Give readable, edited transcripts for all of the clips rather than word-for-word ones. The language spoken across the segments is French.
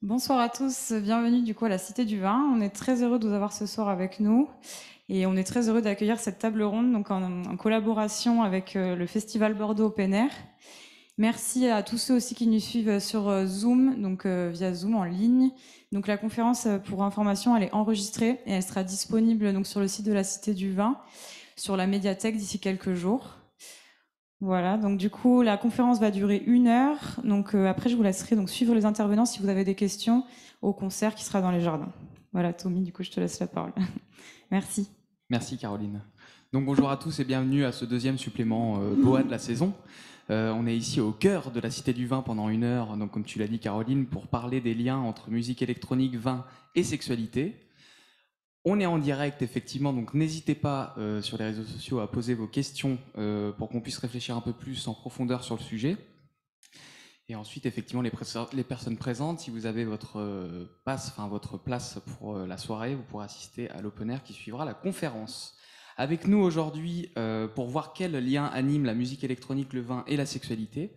Bonsoir à tous, bienvenue du coup à la Cité du Vin. On est très heureux de vous avoir ce soir avec nous et on est très heureux d'accueillir cette table ronde donc en collaboration avec le Festival Bordeaux Open Air. Merci à tous ceux aussi qui nous suivent sur Zoom, donc via Zoom en ligne. Donc la conférence, pour information, elle est enregistrée et elle sera disponible donc sur le site de la Cité du Vin, sur la médiathèque d'ici quelques jours. Voilà, donc du coup, la conférence va durer 1 heure. Donc après, je vous laisserai donc suivre les intervenants si vous avez des questions au concert qui sera dans les jardins. Voilà, Tommy, du coup, je te laisse la parole. Merci. Merci Caroline. Donc bonjour à tous et bienvenue à ce deuxième supplément Boa de la saison. On est ici au cœur de la Cité du Vin pendant 1 heure, donc comme tu l'as dit Caroline, pour parler des liens entre musique électronique, vin et sexualité. On est en direct effectivement, donc n'hésitez pas sur les réseaux sociaux à poser vos questions pour qu'on puisse réfléchir un peu plus en profondeur sur le sujet. Et ensuite, effectivement, les personnes présentes, si vous avez votre votre place pour la soirée, vous pourrez assister à l'open air qui suivra la conférence. Avec nous aujourd'hui, pour voir quel lien anime la musique électronique, le vin et la sexualité,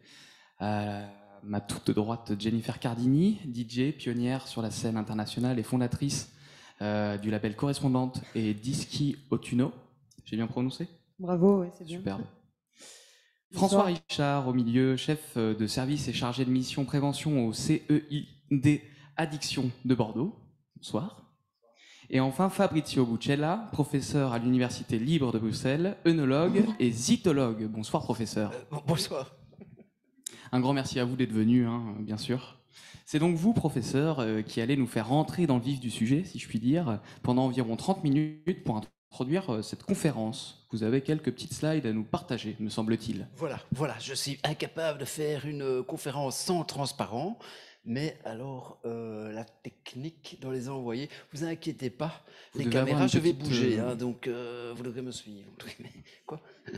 ma toute droite, Jennifer Cardini, DJ, pionnière sur la scène internationale et fondatrice du label Correspondante et Dischi Otuno. J'ai bien prononcé ? Bravo, ouais, c'est bien. Superbe. François Richard au milieu, chef de service et chargé de mission prévention au CEID Addiction de Bordeaux. Bonsoir. Et enfin Fabrizio Buccella, professeur à l'Université libre de Bruxelles, œnologue et zytologue. Bonsoir professeur. Bonsoir. Un grand merci à vous d'être venu, bien sûr. C'est donc vous, professeur, qui allez nous faire rentrer dans le vif du sujet, si je puis dire, pendant environ 30 minutes pour introduire cette conférence. Vous avez quelques petites slides à nous partager, me semble-t-il. Voilà, je suis incapable de faire une conférence sans transparent, mais alors la technique dans les envoyer, vous inquiétez pas, les caméras, je vais bouger, donc vous devrez me suivre. Quoi?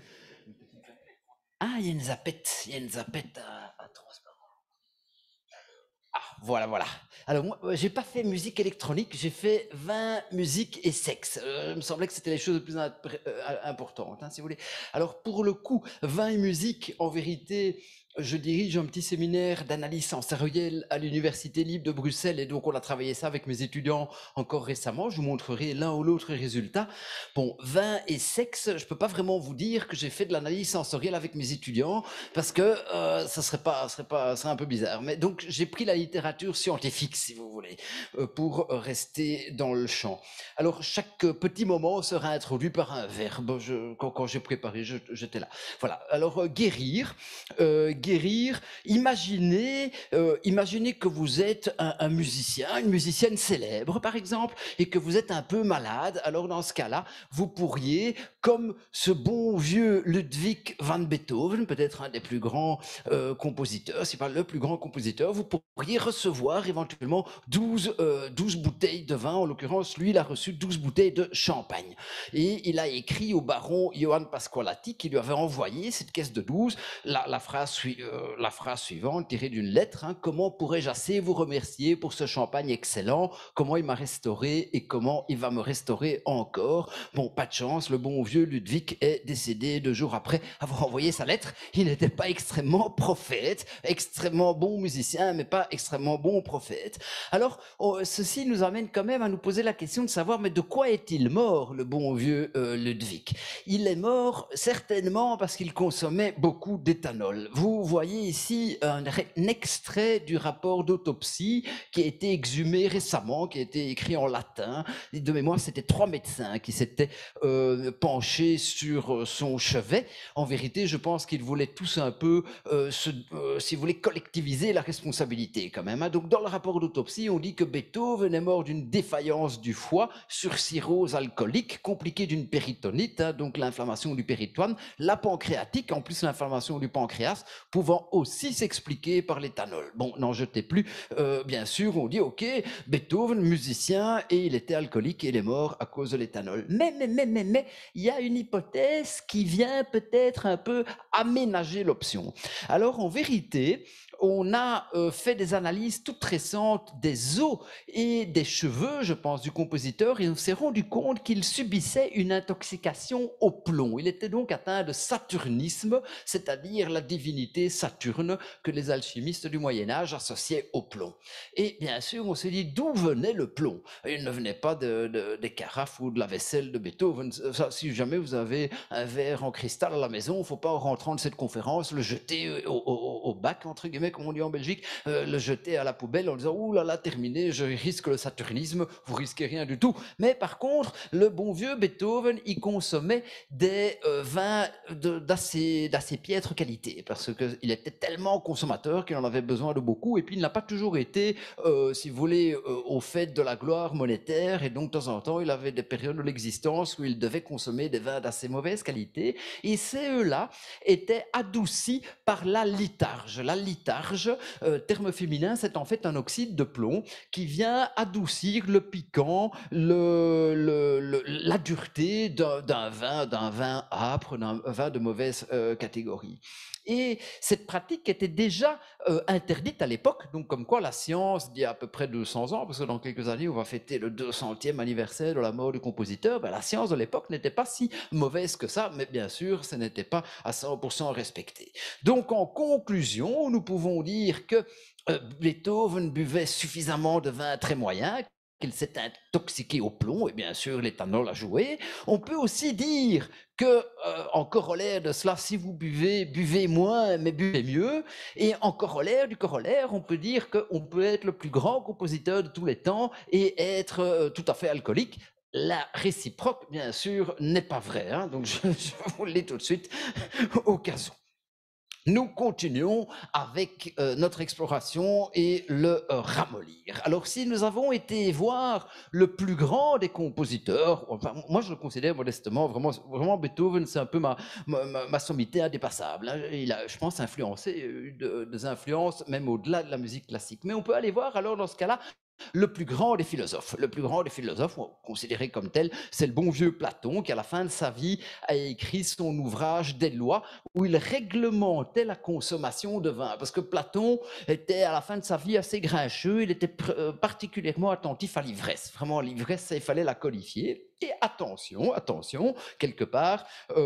Ah, il y a une zapette à transparent. Ah, voilà. Alors moi, j'ai pas fait musique électronique, j'ai fait vin, musique et sexe. Il me semblait que c'était les choses les plus importantes, si vous voulez. Alors pour le coup, vin et musique, en vérité, je dirige un petit séminaire d'analyse sensorielle à l'Université libre de Bruxelles et donc on a travaillé ça avec mes étudiants encore récemment. Je vous montrerai l'un ou l'autre résultat. Bon, vin et sexe, je peux pas vraiment vous dire que j'ai fait de l'analyse sensorielle avec mes étudiants parce que ça serait un peu bizarre. Mais donc j'ai pris la littérature scientifique, si vous voulez, pour rester dans le champ. Alors chaque petit moment sera introduit par un verbe. Quand j'ai préparé, j'étais là. Voilà. Alors guérir. Imaginez que vous êtes un musicien, une musicienne célèbre par exemple, et que vous êtes un peu malade. Alors dans ce cas-là, vous pourriez, comme ce bon vieux Ludwig van Beethoven, peut-être un des plus grands compositeurs, c'est pas le plus grand compositeur, vous pourriez recevoir éventuellement 12 bouteilles de vin. En l'occurrence, lui, il a reçu 12 bouteilles de champagne. Et il a écrit au baron Johann Pasqualati, qui lui avait envoyé cette caisse de 12, la phrase suivante, tirée d'une lettre, comment pourrais-je assez vous remercier pour ce champagne excellent, comment il m'a restauré et comment il va me restaurer encore. Bon, pas de chance, le bon vieux Ludwig est décédé 2 jours après avoir envoyé sa lettre. Il n'était pas extrêmement prophète, extrêmement bon musicien, mais pas extrêmement bon prophète. Alors, ceci nous amène quand même à nous poser la question de savoir, mais de quoi est-il mort, le bon vieux Ludwig? Il est mort certainement parce qu'il consommait beaucoup d'éthanol. Vous voyez ici un extrait du rapport d'autopsie qui a été exhumé récemment, qui a été écrit en latin. De mémoire, c'était 3 médecins qui s'étaient penchés sur son chevet. En vérité, je pense qu'ils voulaient tous un peu, si vous voulez, collectiviser la responsabilité quand même. Donc, dans le rapport d'autopsie, on dit que Beethoven est mort d'une défaillance du foie sur cirrhose alcoolique, compliquée d'une péritonite, donc l'inflammation du péritoine, la pancréatique, en plus l'inflammation du pancréas, pouvant aussi s'expliquer par l'éthanol. Bon, n'en jetez plus. Bien sûr, on dit, ok, Beethoven, musicien, et il était alcoolique et il est mort à cause de l'éthanol. Mais, il y a une hypothèse qui vient peut-être un peu aménager l'option. Alors, en vérité, on a fait des analyses toutes récentes des os et des cheveux, je pense, du compositeur, et on s'est rendu compte qu'il subissait une intoxication au plomb. Il était donc atteint de saturnisme, c'est-à-dire la divinité Saturne que les alchimistes du Moyen-Âge associaient au plomb. Et bien sûr, on s'est dit d'où venait le plomb. Il ne venait pas des carafes ou de la vaisselle de Beethoven. Ça, si jamais vous avez un verre en cristal à la maison, il ne faut pas, en rentrant de cette conférence, le jeter au bac, entre guillemets, comme on dit en Belgique, le jeter à la poubelle en disant « Ouh là là, terminé, je risque le saturnisme », vous risquez rien du tout. Mais par contre, le bon vieux Beethoven, il consommait des vins d'assez piètre qualité, parce qu'il était tellement consommateur qu'il en avait besoin de beaucoup, et puis il n'a pas toujours été, si vous voulez, au fait de la gloire monétaire, et donc de temps en temps, il avait des périodes de l'existence où il devait consommer des vins d'assez mauvaise qualité, et ces eux-là étaient adoucis par la litharge. La litharge, terme féminin, c'est en fait un oxyde de plomb qui vient adoucir le piquant, la dureté d'un vin âpre, d'un vin de mauvaise catégorie. Et cette pratique était déjà interdite à l'époque, donc comme quoi la science, d'il y a à peu près 200 ans, parce que dans quelques années on va fêter le 200e anniversaire de la mort du compositeur, ben, la science de l'époque n'était pas si mauvaise que ça, mais bien sûr, ce n'était pas à 100% respecté. Donc en conclusion, nous pouvons dire que Beethoven buvait suffisamment de vin très moyen, qu'il s'est intoxiqué au plomb, et bien sûr l'éthanol a joué. On peut aussi dire que, en corollaire de cela, si vous buvez, buvez moins, mais buvez mieux. Et en corollaire du corollaire, on peut dire qu'on peut être le plus grand compositeur de tous les temps et être tout à fait alcoolique. La réciproque, bien sûr, n'est pas vraie. Hein, donc je vous le dis tout de suite au cas où. Nous continuons avec notre exploration et le ramollir. Alors, si nous avons été voir le plus grand des compositeurs, enfin, moi je le considère modestement, vraiment Beethoven, c'est un peu ma sommité indépassable. Hein. Il a, je pense, influencé des influences même au-delà de la musique classique. Mais on peut aller voir alors dans ce cas-là le plus grand des philosophes. Le plus grand des philosophes, considéré comme tel, c'est le bon vieux Platon qui, à la fin de sa vie, a écrit son ouvrage des lois où il réglementait la consommation de vin. Parce que Platon était, à la fin de sa vie, assez grincheux. Il était particulièrement attentif à l'ivresse. Vraiment, l'ivresse, il fallait la codifier. Et attention, quelque part,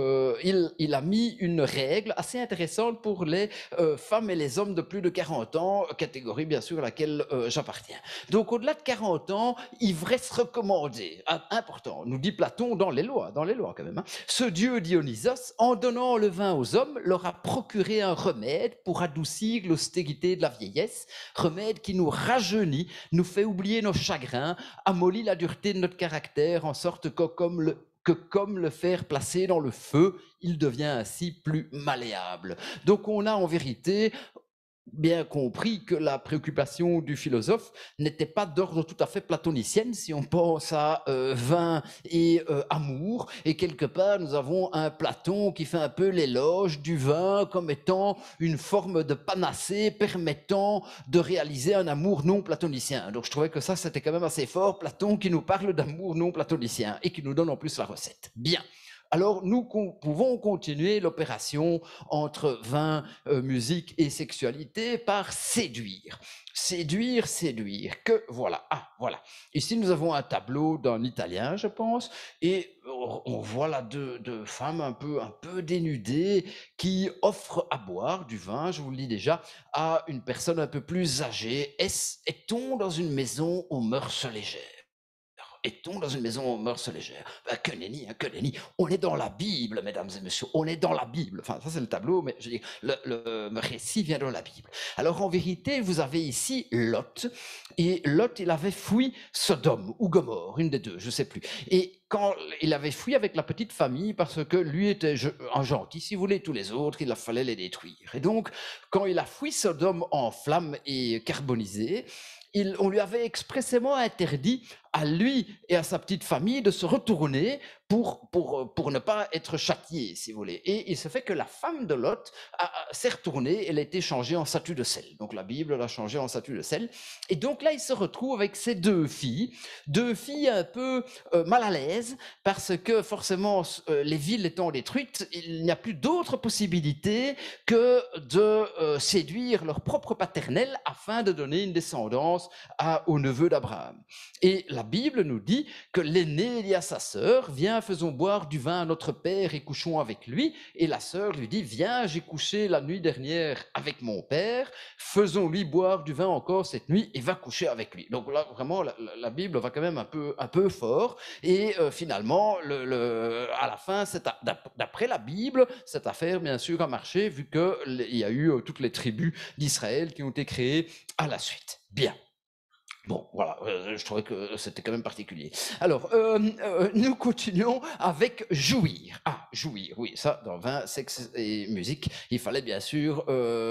il a mis une règle assez intéressante pour les femmes et les hommes de plus de 40 ans, catégorie bien sûr à laquelle j'appartiens. Donc au-delà de 40 ans, ivresse recommandée, important, nous dit Platon dans les lois quand même. Hein. Ce dieu Dionysos, en donnant le vin aux hommes, leur a procuré un remède pour adoucir l'austérité de la vieillesse, remède qui nous rajeunit, nous fait oublier nos chagrins, amollit la dureté de notre caractère, en sorte que comme le fer placé dans le feu, il devient ainsi plus malléable. Donc on a en vérité bien compris que la préoccupation du philosophe n'était pas d'ordre tout à fait platonicienne, si on pense à vin et amour, et quelque part nous avons un Platon qui fait un peu l'éloge du vin comme étant une forme de panacée permettant de réaliser un amour non platonicien. Donc je trouvais que ça c'était quand même assez fort, Platon qui nous parle d'amour non platonicien et qui nous donne en plus la recette. Bien. Alors, nous pouvons continuer l'opération entre vin, musique et sexualité par séduire. Séduire, que voilà. Ah, voilà. Ici, nous avons un tableau d'un Italien, je pense, et on voit là deux femmes un peu dénudées qui offrent à boire du vin, je vous le dis déjà, à une personne un peu plus âgée. Est-on dans une maison aux mœurs légères? Est-on dans une maison aux mœurs légères? Que nenni, que nenni. On est dans la Bible, mesdames et messieurs. On est dans la Bible. Enfin, ça, c'est le tableau, mais je dis, le récit vient de la Bible. Alors, en vérité, vous avez ici Lot. Et Lot, il avait fui Sodome ou Gomorrhe, une des deux, je ne sais plus. Et quand il avait fui avec la petite famille, parce que lui était un gentil, si vous voulez, tous les autres, il fallait les détruire. Et donc, quand il a fui Sodome en flammes et carbonisé, on lui avait expressément interdit à lui et à sa petite famille de se retourner pour ne pas être châtiée, si vous voulez. Et il se fait que la femme de Lot s'est retournée, elle a été changée en statue de sel. Donc la Bible l'a changée en statue de sel. Et donc là, il se retrouve avec ces deux filles un peu mal à l'aise, parce que forcément, les villes étant détruites, il n'y a plus d'autre possibilité que de séduire leur propre paternel afin de donner une descendance au neveu d'Abraham. Et la Bible nous dit que l'aîné dit à sa sœur, viens, faisons boire du vin à notre père et couchons avec lui. Et la sœur lui dit, viens, j'ai couché la nuit dernière avec mon père, faisons-lui boire du vin encore cette nuit et va coucher avec lui. Donc là, vraiment, la Bible va quand même un peu fort. Et finalement, à la fin, d'après la Bible, cette affaire, bien sûr, a marché, vu qu'il y a eu toutes les tribus d'Israël qui ont été créées à la suite. Bien. Bon, voilà, je trouvais que c'était quand même particulier. Alors, nous continuons avec jouir. Ah, jouir, oui, ça, dans vin, sexe et musique, il fallait bien sûr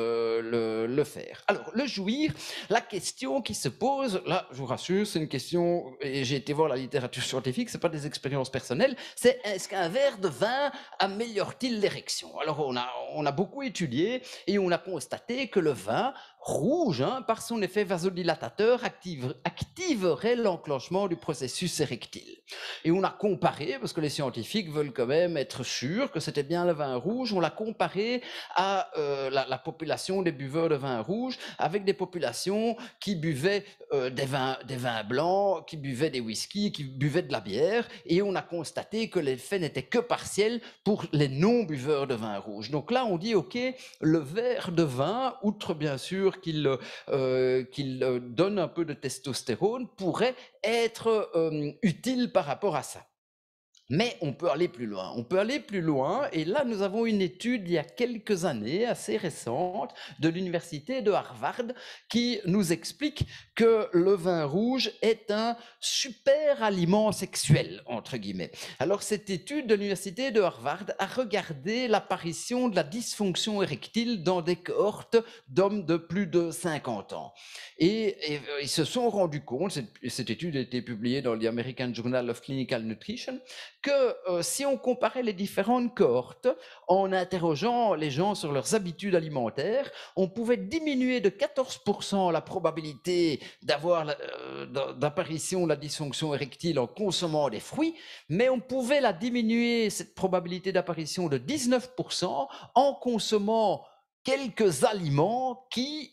le faire. Alors, le jouir, la question qui se pose, là, je vous rassure, c'est une question, et j'ai été voir la littérature scientifique, c'est pas des expériences personnelles, c'est est-ce qu'un verre de vin améliore-t-il l'érection? Alors, on a beaucoup étudié et on a constaté que le vin rouge, par son effet vasodilatateur, activerait l'enclenchement du processus érectile. Et on a comparé, parce que les scientifiques veulent quand même être sûrs que c'était bien le vin rouge, on l'a comparé à la population des buveurs de vin rouge avec des populations qui buvaient des vins blancs, qui buvaient des whiskies, qui buvaient de la bière, et on a constaté que l'effet n'était que partiel pour les non-buveurs de vin rouge. Donc là, on dit, ok, le verre de vin, outre bien sûr qu'il donne un peu de testostérone, pourrait être utile par rapport à ça. Mais on peut aller plus loin. On peut aller plus loin. Et là, nous avons une étude il y a quelques années, assez récente, de l'université de Harvard, qui nous explique que le vin rouge est un super aliment sexuel, entre guillemets. Alors, cette étude de l'université de Harvard a regardé l'apparition de la dysfonction érectile dans des cohortes d'hommes de plus de 50 ans. Et ils se sont rendus compte, cette étude a été publiée dans l'American Journal of Clinical Nutrition, que si on comparait les différentes cohortes en interrogeant les gens sur leurs habitudes alimentaires, on pouvait diminuer de 14% la probabilité d'apparition de la dysfonction érectile en consommant des fruits, mais on pouvait la diminuer, cette probabilité d'apparition, de 19% en consommant quelques aliments qui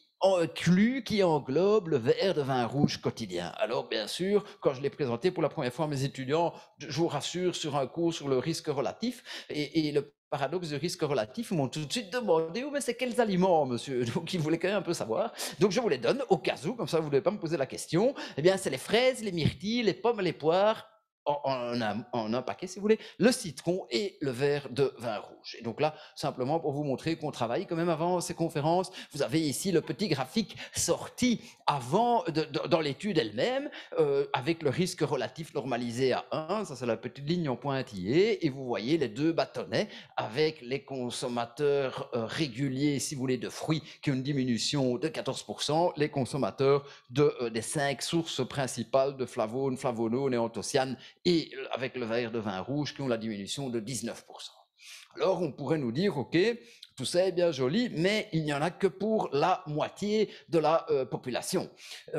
englobe le verre de vin rouge quotidien. Alors, bien sûr, quand je l'ai présenté pour la première fois à mes étudiants, je vous rassure, sur un cours sur le risque relatif, et le paradoxe du risque relatif, ils m'ont tout de suite demandé, oh, mais c'est quels aliments, monsieur? Donc, ils voulaient quand même un peu savoir. Donc, je vous les donne au cas où, comme ça, vous ne devez pas me poser la question. Eh bien, c'est les fraises, les myrtilles, les pommes, les poires, en un paquet, si vous voulez, le citron et le verre de vin rouge. Et donc là, simplement pour vous montrer qu'on travaille quand même avant ces conférences, vous avez ici le petit graphique sorti avant, dans l'étude elle-même, avec le risque relatif normalisé à 1, ça c'est la petite ligne en pointillé, et vous voyez les deux bâtonnets avec les consommateurs réguliers, si vous voulez, de fruits qui ont une diminution de 14%, les consommateurs des 5 sources principales de flavones, flavonones et anthocyanes, et avec le verre de vin rouge qui ont la diminution de 19%. Alors on pourrait nous dire, ok, tout ça est bien joli, mais il n'y en a que pour la moitié de la population.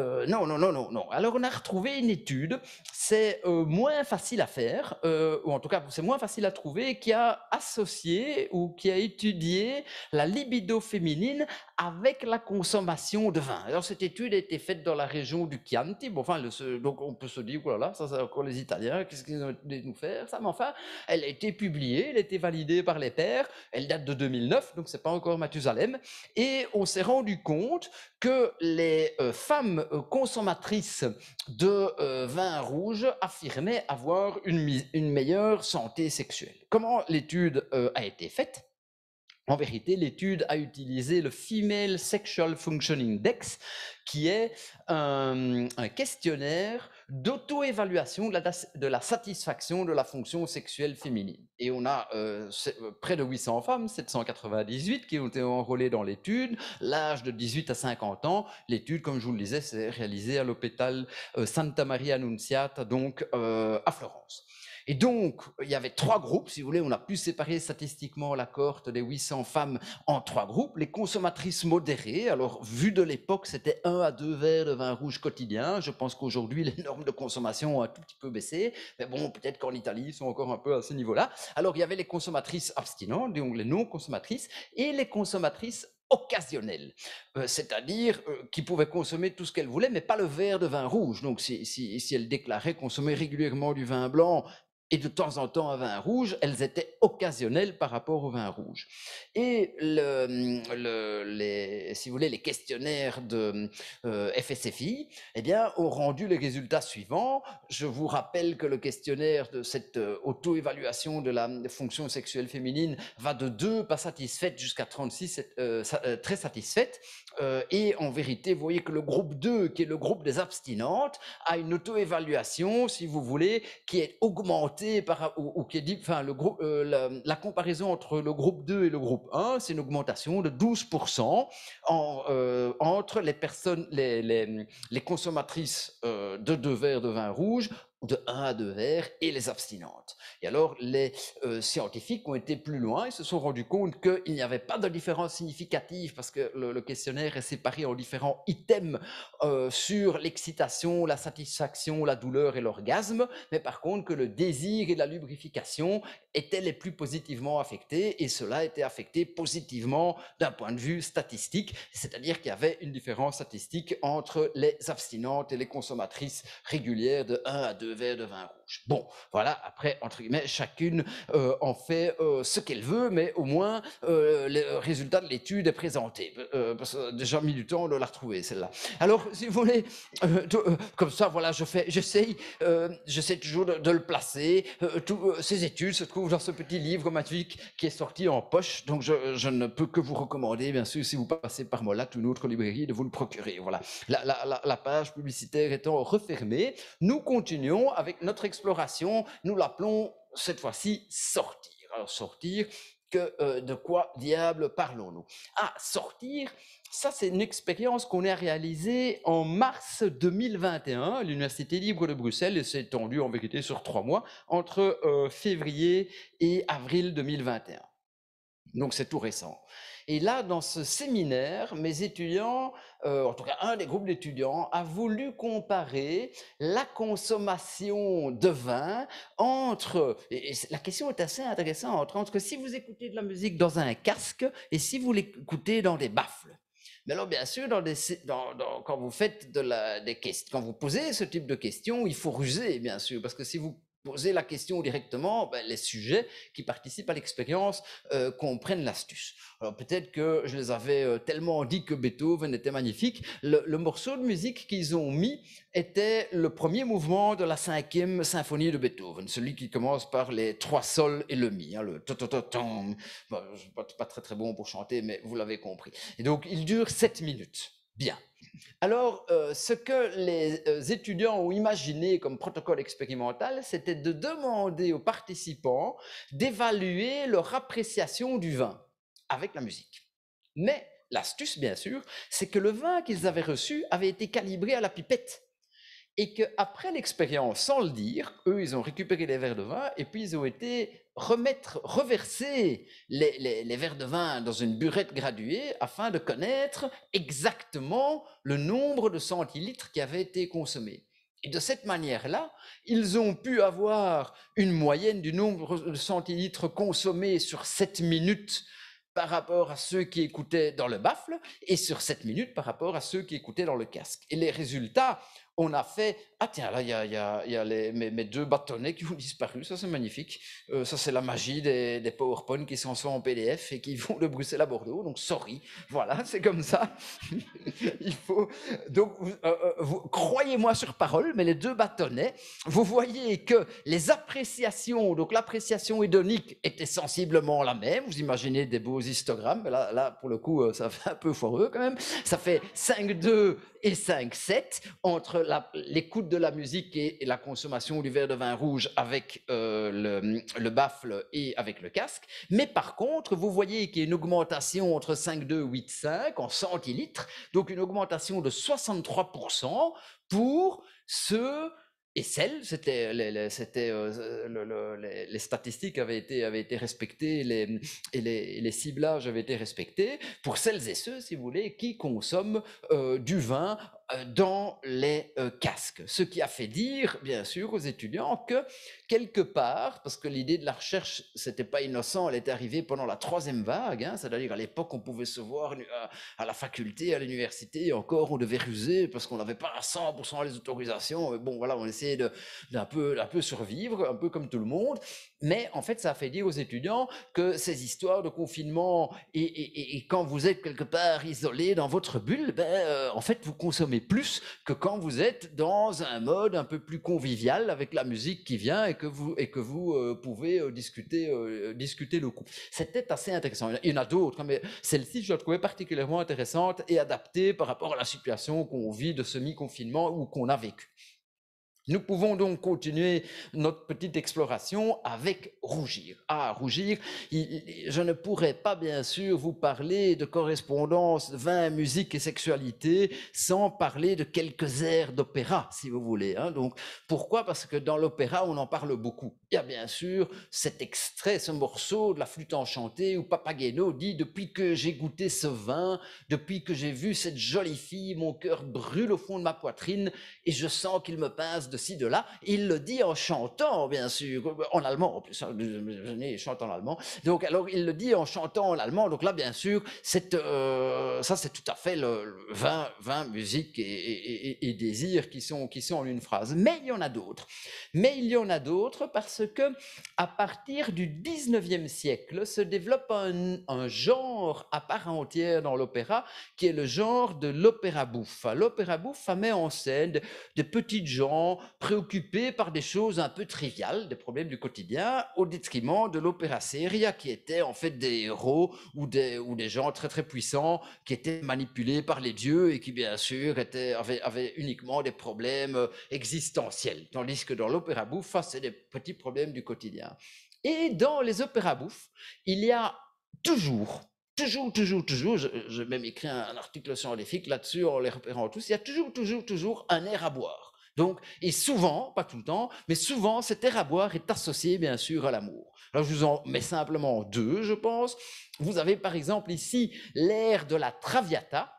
Non. Alors on a retrouvé une étude, c'est moins facile à faire, ou en tout cas c'est moins facile à trouver, qui a associé ou qui a étudié la libido féminine avec la consommation de vin. Alors cette étude a été faite dans la région du Chianti, bon, enfin, donc on peut se dire, voilà, ça c'est encore les Italiens, qu'est-ce qu'ils ont de nous faire, ça, mais enfin, elle a été publiée, elle a été validée par les pairs, elle date de 2009, donc c'est pas encore Mathusalem, et on s'est rendu compte que les femmes consommatrices de vin rouge affirmaient avoir une meilleure santé sexuelle. Comment l'étude a été faite? En vérité, l'étude a utilisé le Female Sexual Functioning Index, qui est un questionnaire d'auto-évaluation de la satisfaction de la fonction sexuelle féminine. Et on a près de 800 femmes, 798, qui ont été enrôlées dans l'étude, l'âge de 18 à 50 ans. L'étude, comme je vous le disais, c'est réalisée à l'hôpital Santa Maria Annunziata, donc à Florence. Et donc, il y avait 3 groupes, si vous voulez, on a pu séparer statistiquement la cohorte des 800 femmes en 3 groupes. Les consommatrices modérées, alors vu de l'époque, c'était 1 à 2 verres de vin rouge quotidien. Je pense qu'aujourd'hui, les normes de consommation ont un tout petit peu baissé, mais bon, peut-être qu'en Italie, ils sont encore un peu à ce niveau-là. Alors, il y avait les consommatrices abstinentes, donc les non-consommatrices, et les consommatrices occasionnelles, c'est-à-dire qui pouvaient consommer tout ce qu'elles voulaient, mais pas le verre de vin rouge. Donc, si elles déclaraient consommer régulièrement du vin blanc et de temps en temps un vin rouge, elles étaient occasionnelles par rapport au vin rouge. Et si vous voulez, les questionnaires de FSFI, eh bien, ont rendu les résultats suivants. Je vous rappelle que le questionnaire de cette auto-évaluation de la fonction sexuelle féminine va de 2 pas satisfaites jusqu'à 36 très satisfaites. Et en vérité, vous voyez que le groupe 2, qui est le groupe des abstinentes, a une auto-évaluation, si vous voulez, qui est augmentée ou qui est dit, enfin, la comparaison entre le groupe 2 et le groupe 1, c'est une augmentation de 12% entre les personnes, les consommatrices de 2 verres de vin rouge, de 1 à 2 verres, et les abstinentes. Et alors, les scientifiques ont été plus loin et se sont rendus compte qu'il n'y avait pas de différence significative parce que le questionnaire est séparé en différents items sur l'excitation, la satisfaction, la douleur et l'orgasme, mais par contre que le désir et la lubrification étaient les plus positivement affectés, et cela était affecté positivement d'un point de vue statistique, c'est-à-dire qu'il y avait une différence statistique entre les abstinentes et les consommatrices régulières de 1 à 2 verres de vin rouge. Bon, voilà, après, entre guillemets, chacune en fait ce qu'elle veut, mais au moins le résultat de l'étude est présenté. Parce que déjà mis du temps de la retrouver, celle-là. Alors, si vous voulez, comme ça, voilà, j'essaie toujours de le placer. Ces études se trouvent dans ce petit livre magnifique qui est sorti en poche, donc je ne peux que vous recommander, bien sûr, si vous passez par Molat ou une autre librairie, de vous le procurer. Voilà, la page publicitaire étant refermée, nous continuons avec notre exploration. Nous l'appelons cette fois-ci sortir. Alors sortir, de quoi diable parlons-nous? Ah, sortir, ça c'est une expérience qu'on a réalisée en mars 2021 à l'Université libre de Bruxelles, et c'est étendu en vérité sur 3 mois, entre février et avril 2021. Donc c'est tout récent. Et là, dans ce séminaire, mes étudiants, en tout cas un des groupes d'étudiants, a voulu comparer la consommation de vin et la question est assez intéressante, entre si vous écoutez de la musique dans un casque et si vous l'écoutez dans des baffles. Mais alors, bien sûr, quand vous faites quand vous posez ce type de questions, il faut ruser, bien sûr, parce que si vous posez la question directement, les sujets qui participent à l'expérience comprennent l'astuce. Alors peut-être que je les avais tellement dit que Beethoven était magnifique. Le morceau de musique qu'ils ont mis était le premier mouvement de la 5e symphonie de Beethoven, celui qui commence par les 3 sols et le mi, le ta-ta-ta-tam. Bon, je suis pas très très bon pour chanter, mais vous l'avez compris. Et donc il dure 7 minutes. Bien. Alors, ce que les étudiants ont imaginé comme protocole expérimental, c'était de demander aux participants d'évaluer leur appréciation du vin avec la musique. Mais l'astuce, bien sûr, c'est que le vin qu'ils avaient reçu avait été calibré à la pipette. Et qu'après l'expérience, sans le dire, eux, ils ont récupéré les verres de vin et puis ils ont été reverser les verres de vin dans une burette graduée afin de connaître exactement le nombre de centilitres qui avaient été consommés. Et de cette manière-là, ils ont pu avoir une moyenne du nombre de centilitres consommés sur 7 minutes par rapport à ceux qui écoutaient dans le baffle et sur 7 minutes par rapport à ceux qui écoutaient dans le casque. Et les résultats, on a fait, ah tiens, là, il y a mes 2 bâtonnets qui ont disparu, ça c'est magnifique. Ça c'est la magie des PowerPoint qui sont en PDF et qui vont de Bruxelles à Bordeaux, donc sorry, voilà, c'est comme ça. Il faut, donc, croyez-moi sur parole, mais les 2 bâtonnets, vous voyez que les appréciations, donc l'appréciation hédonique était sensiblement la même, vous imaginez des beaux histogrammes, mais là pour le coup, ça fait un peu foireux quand même, ça fait 5,2 et 5,7 entre l'écoute de la musique et la consommation du verre de vin rouge avec le baffle et avec le casque. Mais par contre, vous voyez qu'il y a une augmentation entre 5,2 et 8,5 en centilitres, donc une augmentation de 63% pour ceux et Celles, les statistiques avaient été respectées, les ciblages avaient été respectés pour celles et ceux, si vous voulez, qui consomment du vin dans les casques. Ce qui a fait dire, bien sûr, aux étudiants que, quelque part, parce que l'idée de la recherche, c'était pas innocent, elle est arrivée pendant la 3e vague, hein, c'est-à-dire à l'époque, on pouvait se voir à la faculté, à l'université, encore, on devait ruser parce qu'on n'avait pas à 100% les autorisations. Mais bon, voilà, on essayait d'un peu survivre, un peu comme tout le monde. Mais en fait, ça a fait dire aux étudiants que ces histoires de confinement et quand vous êtes quelque part isolé dans votre bulle, en fait, vous consommez plus que quand vous êtes dans un mode un peu plus convivial avec la musique qui vient et que vous pouvez discuter le coup. C'était assez intéressant. Il y en a d'autres, mais celle-ci, je la trouvais particulièrement intéressante et adaptée par rapport à la situation qu'on vit de semi-confinement ou qu'on a vécu. Nous pouvons donc continuer notre petite exploration avec Rougir. Ah, Rougir, je ne pourrais pas bien sûr vous parler de correspondance, vin, musique et sexualité sans parler de quelques airs d'opéra, si vous voulez. Hein. Donc, pourquoi? Parce que dans l'opéra, on en parle beaucoup. Il y a bien sûr cet extrait, ce morceau de la flûte enchantée où Papageno dit « Depuis que j'ai goûté ce vin, depuis que j'ai vu cette jolie fille, mon cœur brûle au fond de ma poitrine et je sens qu'il me pince de ci, de là ». Il le dit en chantant, bien sûr, en allemand, en plus, je chante en allemand. Donc, alors, il le dit en chantant en allemand. Donc là, bien sûr, ça, c'est tout à fait le vin, musique et désir qui sont en une phrase. Mais il y en a d'autres. Parce que à partir du 19e siècle se développe un genre à part entière dans l'opéra qui est le genre de l'opéra bouffe. L'opéra bouffe met en scène des petites gens préoccupés par des choses un peu triviales, des problèmes du quotidien, au détriment de l'opéra seria qui était en fait des héros ou des gens très très puissants qui étaient manipulés par les dieux et qui bien sûr avaient uniquement des problèmes existentiels. Tandis que dans l'opéra bouffe, c'est des petits problèmes du quotidien. Et dans les opéras bouffe, il y a toujours, j'ai même écrit un article scientifique là-dessus en les repérant tous, il y a toujours un air à boire. Donc, et souvent, pas tout le temps, mais souvent, cet air à boire est associé bien sûr à l'amour. Alors, je vous en mets simplement 2, je pense. Vous avez par exemple ici l'air de la Traviata,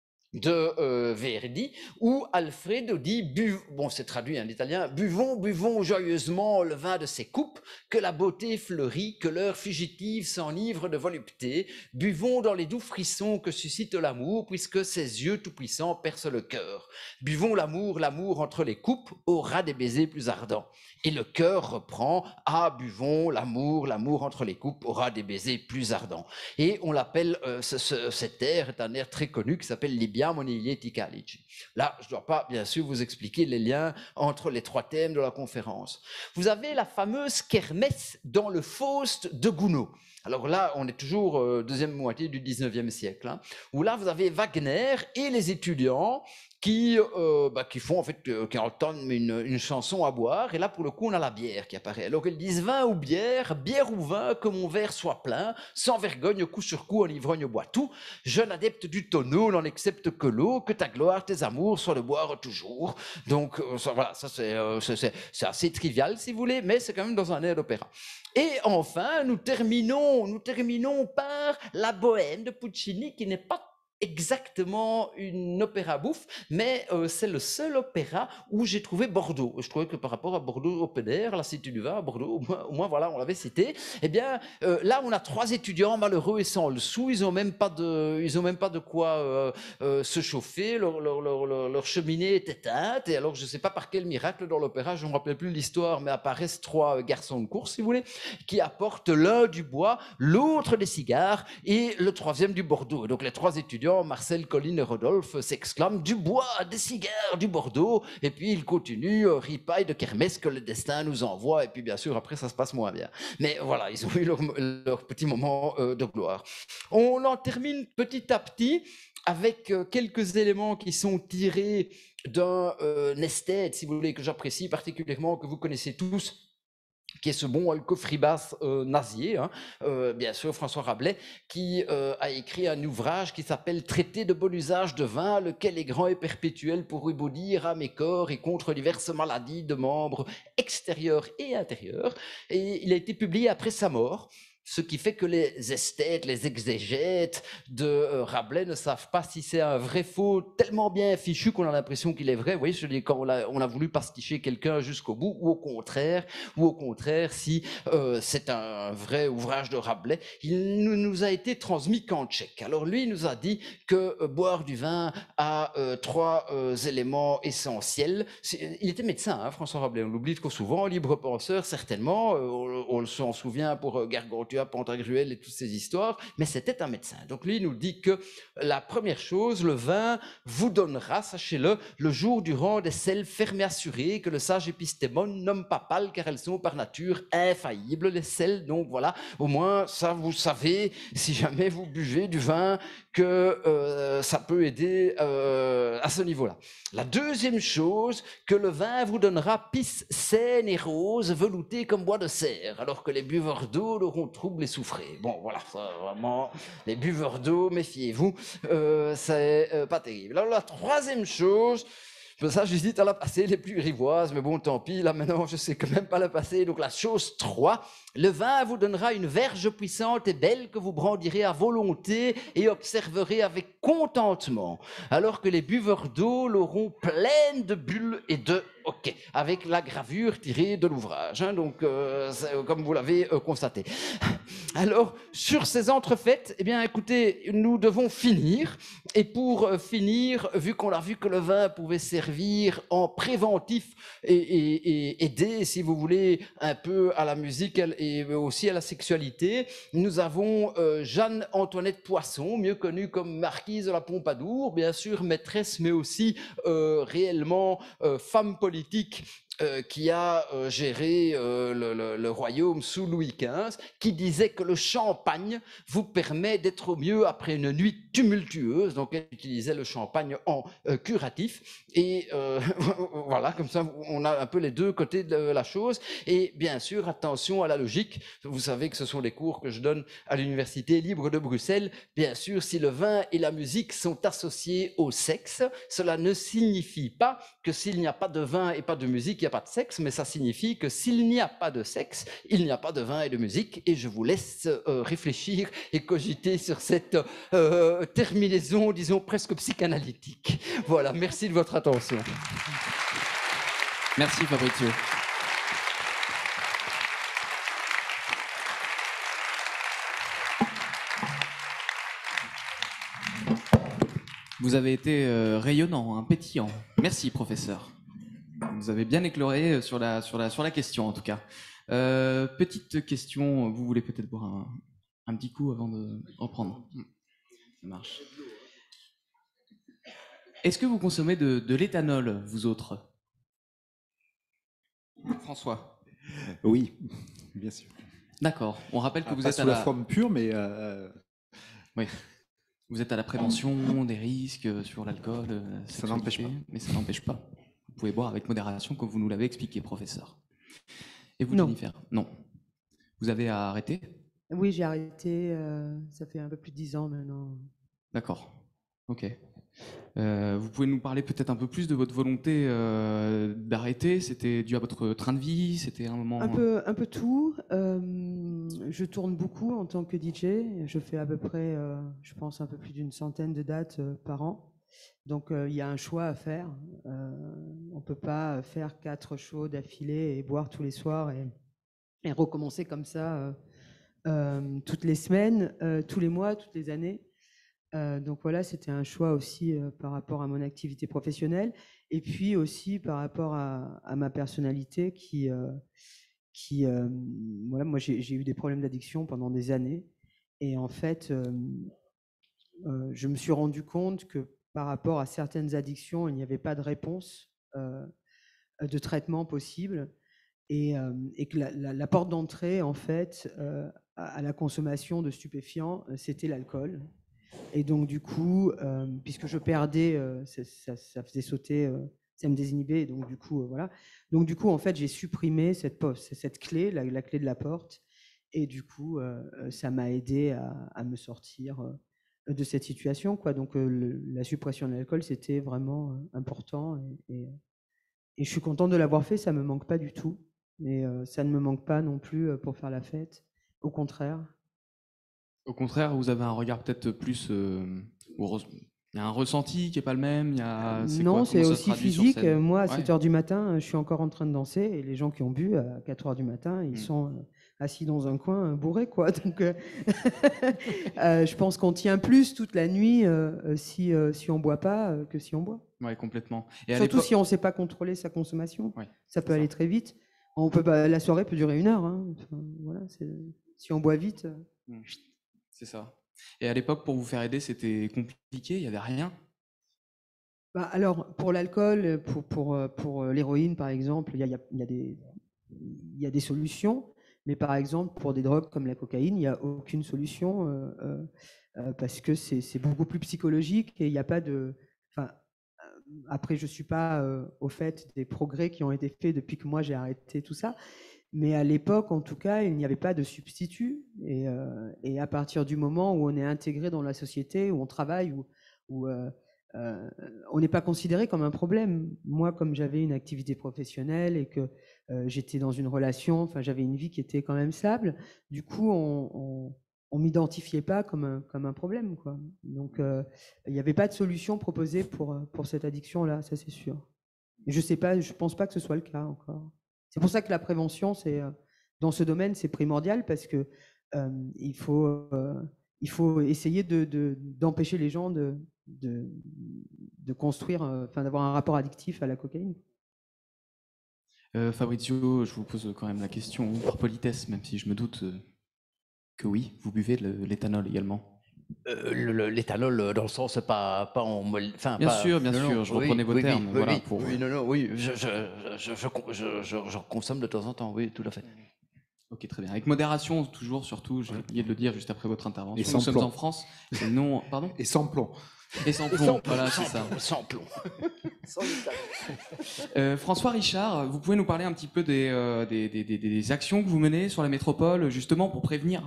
de Verdi, où Alfredo dit, bon c'est traduit en italien, buvons, buvons joyeusement le vin de ses coupes, que la beauté fleurit, que l'heure fugitive s'enivre de volupté, buvons dans les doux frissons que suscite l'amour, puisque ses yeux tout-puissants percent le cœur. Buvons l'amour, l'amour entre les coupes, aura des baisers plus ardents. Et le cœur reprend, ah, buvons l'amour, l'amour entre les coupes, aura des baisers plus ardents. Et on l'appelle, cet air est un air très connu qui s'appelle Libiamo Niglieti Calici. Là, je ne dois pas, bien sûr, vous expliquer les liens entre les 3 thèmes de la conférence. Vous avez la fameuse kermesse dans le Faust de Gounod. Alors là, on est toujours deuxième moitié du 19e siècle, hein, où là, vous avez Wagner et les étudiants qui font en fait, qui entendent une chanson à boire, et là pour le coup on a la bière qui apparaît. Alors ils disent vin ou bière ou vin, que mon verre soit plein, sans vergogne, coup sur coup, en ivrogne bois tout, jeune adepte du tonneau, n'en accepte que l'eau, que ta gloire, tes amours soient de boire toujours. Donc voilà, ça c'est assez trivial si vous voulez, mais c'est quand même dans un air d'opéra. Et enfin, nous terminons par la Bohème de Puccini, qui n'est pas exactement une opéra bouffe, mais c'est le seul opéra où j'ai trouvé Bordeaux. Je trouvais que par rapport à Bordeaux Open Air, la Cité du Vin à Bordeaux, au moins voilà, on l'avait cité. Eh bien, là, on a 3 étudiants malheureux et sans le sou. Ils ont même pas de quoi se chauffer. Leur cheminée est éteinte. Et alors, je sais pas par quel miracle dans l'opéra, je ne me rappelle plus l'histoire, mais apparaissent 3 garçons de course, si vous voulez, qui apportent l'un du bois, l'autre des cigares et le 3e du Bordeaux. Et donc, les 3 étudiants, Marcel, Colline et Rodolphe, s'exclament du bois, des cigares, du Bordeaux, et puis ils continuent, ripaille de kermesse que le destin nous envoie, et puis bien sûr après ça se passe moins bien. Mais voilà, ils ont eu leur petit moment de gloire. On en termine petit à petit avec quelques éléments qui sont tirés d'un esthète, si vous voulez, que j'apprécie particulièrement, que vous connaissez tous, qui est ce bon alcofribas nazier, hein, bien sûr François Rabelais, qui a écrit un ouvrage qui s'appelle Traité de bon usage de vin, lequel est grand et perpétuel pour ébaudir âme et corps et contre diverses maladies de membres extérieurs et intérieurs. Et il a été publié après sa mort. Ce qui fait que les esthètes, les exégètes de Rabelais ne savent pas si c'est un vrai faux, tellement bien fichu qu'on a l'impression qu'il est vrai. Vous voyez, je dis, quand on a voulu pasticher quelqu'un jusqu'au bout, ou au contraire, si c'est un vrai ouvrage de Rabelais, il nous a été transmis qu'en tchèque. Alors lui, il nous a dit que boire du vin a trois éléments essentiels. Il était médecin, hein, François Rabelais, on l'oublie trop souvent, libre penseur, certainement, on s'en souvient pour Gargantua, Pantagruel et toutes ces histoires, mais c'était un médecin. Donc lui, il nous dit que la première chose, le vin vous donnera, sachez-le, le jour durant des selles fermes et assurées que le sage épistémone nomme papales car elles sont par nature infaillibles, les selles. Donc voilà, au moins ça vous savez, si jamais vous buvez du vin, que ça peut aider à ce niveau-là. La deuxième chose, que le vin vous donnera pisse saine et rose, veloutée comme bois de serre, alors que les buveurs d'eau l'auront trouble et souffré. Bon, voilà, ça, vraiment, les buveurs d'eau, méfiez-vous, c'est pas terrible. Alors la troisième chose, ça, j'hésite à la passer, les plus rivoises, mais bon, tant pis, là maintenant, je sais quand même pas la passer. Donc la chose 3, le vin vous donnera une verge puissante et belle que vous brandirez à volonté et observerez avec contentement, alors que les buveurs d'eau l'auront pleine de bulles et de hoquets, avec la gravure tirée de l'ouvrage, hein, donc comme vous l'avez constaté. Alors, sur ces entrefaites, eh bien, écoutez, nous devons finir. Et pour finir, vu qu'on a vu que le vin pouvait servir en préventif et aider, si vous voulez, un peu à la musique et aussi à la sexualité, nous avons Jeanne-Antoinette Poisson, mieux connue comme marquise de la Pompadour, bien sûr maîtresse, mais aussi réellement femme politique, qui a géré le royaume sous Louis XV, qui disait que le champagne vous permet d'être au mieux après une nuit tumultueuse. Donc elle utilisait le champagne en curatif. Et voilà, comme ça on a un peu les deux côtés de la chose. Et bien sûr, attention à la logique. Vous savez que ce sont les cours que je donne à l'Université libre de Bruxelles. Bien sûr, si le vin et la musique sont associés au sexe, cela ne signifie pas que s'il n'y a pas de vin et pas de musique, il n'y a pas de sexe, mais ça signifie que s'il n'y a pas de sexe, il n'y a pas de vin et de musique. Et je vous laisse réfléchir et cogiter sur cette terminaison, disons, presque psychanalytique. Voilà, merci de votre attention. Merci Fabrizio. Vous avez été rayonnant, hein, pétillant. Merci professeur. Vous avez bien éclairé sur la question en tout cas. Petite question, vous voulez peut-être boire un petit coup avant de reprendre? Ça marche. Est-ce que vous consommez de l'éthanol, vous autres? François? Oui, bien sûr. D'accord. On rappelle que vous êtes sous la forme pure, mais... Oui. Vous êtes à la prévention des risques sur l'alcool, ça n'empêche pas. Mais ça n'empêche pas. Vous pouvez boire avec modération, comme vous nous l'avez expliqué, professeur. Et vous, Non. Jennifer? Non. Vous avez arrêté? Oui, j'ai arrêté, ça fait un peu plus de 10 ans maintenant. D'accord. Ok. Vous pouvez nous parler peut-être un peu plus de votre volonté d'arrêter? C'était dû à votre train de vie? C'était un moment... Un peu tout. Je tourne beaucoup en tant que DJ. Je fais à peu près, je pense, un peu plus d'une centaine de dates par an. Donc, il y a un choix à faire. On ne peut pas faire 4 shows d'affilée et boire tous les soirs et recommencer comme ça toutes les semaines, tous les mois, toutes les années. Donc voilà, c'était un choix aussi par rapport à mon activité professionnelle et puis aussi par rapport à ma personnalité qui voilà, moi j'ai eu des problèmes d'addiction pendant des années et en fait je me suis rendu compte que par rapport à certaines addictions, il n'y avait pas de réponse de traitement possible et que la porte d'entrée en fait à la consommation de stupéfiants, c'était l'alcool. Et donc, du coup, puisque je perdais, ça faisait sauter ça me désinhibait. Et donc du coup, voilà. Donc du coup, en fait, j'ai supprimé cette clé, la clé de la porte. Et du coup, ça m'a aidé à me sortir de cette situation, quoi. Donc la suppression de l'alcool, c'était vraiment important. Et je suis contente de l'avoir fait. Ça me manque pas du tout. Mais ça ne me manque pas non plus pour faire la fête. Au contraire. Au contraire, vous avez un regard peut-être plus... il y a un ressenti qui est pas le même, c'est quoi? Non, Comment c'est ça se aussi traduit sur physique. scène? Moi, à Ouais. 7 heures du matin, je suis encore en train de danser et les gens qui ont bu à 4 heures du matin, ils sont assis dans un coin bourrés, quoi. Donc, je pense qu'on tient plus toute la nuit si on boit pas que si on boit. Ouais, complètement. Et à Surtout l'époque... si on ne sait pas contrôler sa consommation. Ouais, Ça c'est peut aller très vite. La soirée peut durer 1 heure. Hein. Enfin, voilà, si on boit vite. C'est ça. Et à l'époque, pour vous faire aider, c'était compliqué, il y avait rien? Bah, alors, pour l'alcool, pour l'héroïne, par exemple, il y a des solutions. Mais par exemple, pour des drogues comme la cocaïne, il n'y a aucune solution parce que c'est beaucoup plus psychologique et il n'y a pas de. Enfin, après, je ne suis pas au fait des progrès qui ont été faits depuis que moi j'ai arrêté tout ça. Mais à l'époque, en tout cas, il n'y avait pas de substitut. Et à partir du moment où on est intégré dans la société, où on travaille, où on n'est pas considéré comme un problème. Moi, comme j'avais une activité professionnelle et que j'étais dans une relation, enfin, j'avais une vie qui était quand même stable, du coup, on m'identifiait pas comme un problème, quoi. Donc, il n'y avait pas de solution proposée pour cette addiction-là, ça c'est sûr. Et je pense pas que ce soit le cas encore. C'est pour ça que la prévention, dans ce domaine, c'est primordial parce que euh, il faut, euh, il faut essayer d'empêcher les gens de construire, enfin, d'avoir un rapport addictif à la cocaïne. Fabrizio, je vous pose quand même la question par politesse, même si je me doute que oui, vous buvez de l'éthanol également. L'éthanol, dans le sens, pas en enfin, Bien pas. sûr, bien Non, non, sûr, je oui, reprenais vos oui, termes, oui, voilà, oui, pour... oui, non, non, oui, j'en consomme de temps en temps, oui, tout à fait. Ok, très bien. Avec modération, toujours, surtout, j'ai oublié de le dire juste après votre intervention. Et sans Nous sommes plomb. en France, et non... Pardon? Et sans plomb. Et sans plomb, voilà, c'est sans ça. plomb, sans plomb. Sans François Richard, vous pouvez nous parler un petit peu des actions que vous menez sur la métropole, justement, pour prévenir?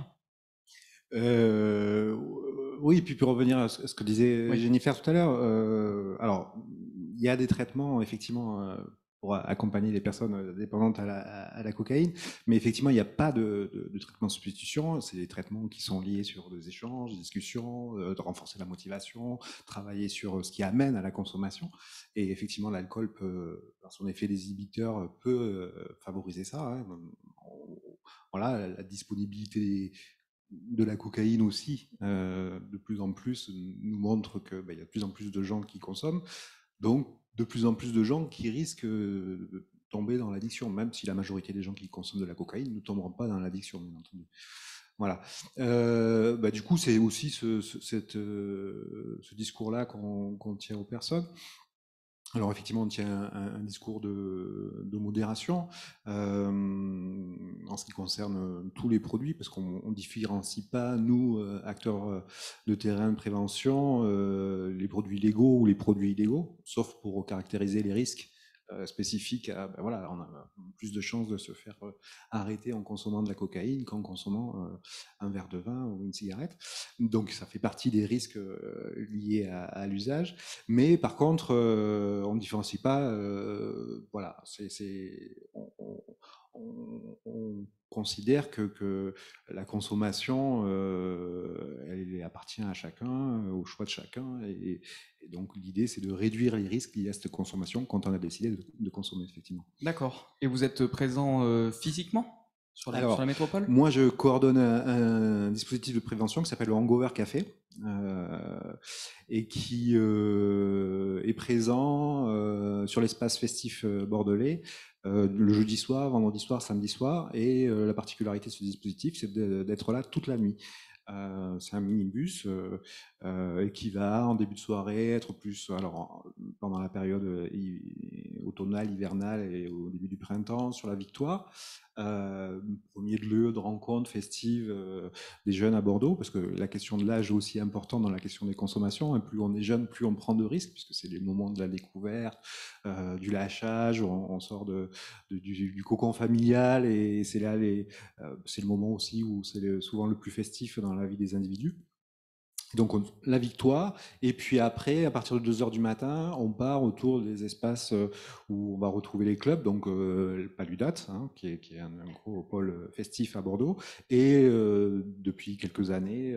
Oui, puis pour revenir à ce que disait Oui. Jennifer tout à l'heure, alors il y a des traitements effectivement pour accompagner les personnes dépendantes à la cocaïne, mais effectivement il n'y a pas de traitement de substitution. C'est des traitements qui sont liés sur des échanges, des discussions, de renforcer la motivation, travailler sur ce qui amène à la consommation. Et effectivement l'alcool peut, par son effet désinhibiteur, peut favoriser ça. Hein. Voilà, la disponibilité de la cocaïne aussi, de plus en plus, nous montre qu'il y a de plus en plus de gens qui consomment, donc de plus en plus de gens qui risquent de tomber dans l'addiction, même si la majorité des gens qui consomment de la cocaïne ne tomberont pas dans l'addiction, bien entendu. Voilà. Du coup, c'est aussi ce discours-là qu'on tient aux personnes. Alors effectivement, on tient un discours de modération en ce qui concerne tous les produits, parce qu'on ne différencie pas, nous, acteurs de terrain de prévention, les produits légaux ou les produits illégaux, sauf pour caractériser les risques spécifiques. Voilà, on a plus de chances de se faire arrêter en consommant de la cocaïne qu'en consommant un verre de vin ou une cigarette. Donc ça fait partie des risques liés à l'usage. Mais par contre, on ne différencie pas. Voilà, on considère que la consommation, elle appartient à chacun, au choix de chacun. Et donc l'idée, c'est de réduire les risques liés à cette consommation quand on a décidé de consommer, effectivement. D'accord. Et vous êtes présent physiquement sur la métropole? Moi, je coordonne un dispositif de prévention qui s'appelle le Hangover Café et qui est présent sur l'espace festif bordelais le jeudi soir, vendredi soir, samedi soir. Et la particularité de ce dispositif, c'est d'être là toute la nuit. C'est un minibus qui va en début de soirée être plus, alors pendant la période automnale, hivernale et au début du printemps sur la Victoire. Premier lieu de rencontre festive des jeunes à Bordeaux, parce que la question de l'âge est aussi importante dans la question des consommations, hein. Plus on est jeune, plus on prend de risques, puisque c'est les moments de la découverte, du lâchage, on sort du cocon familial, et c'est là c'est le moment aussi où c'est souvent le plus festif dans la vie des individus. Donc la Victoire, et puis après, à partir de 2h du matin, on part autour des espaces où on va retrouver les clubs, donc le Paludat, hein, qui est un gros pôle festif à Bordeaux, et depuis quelques années,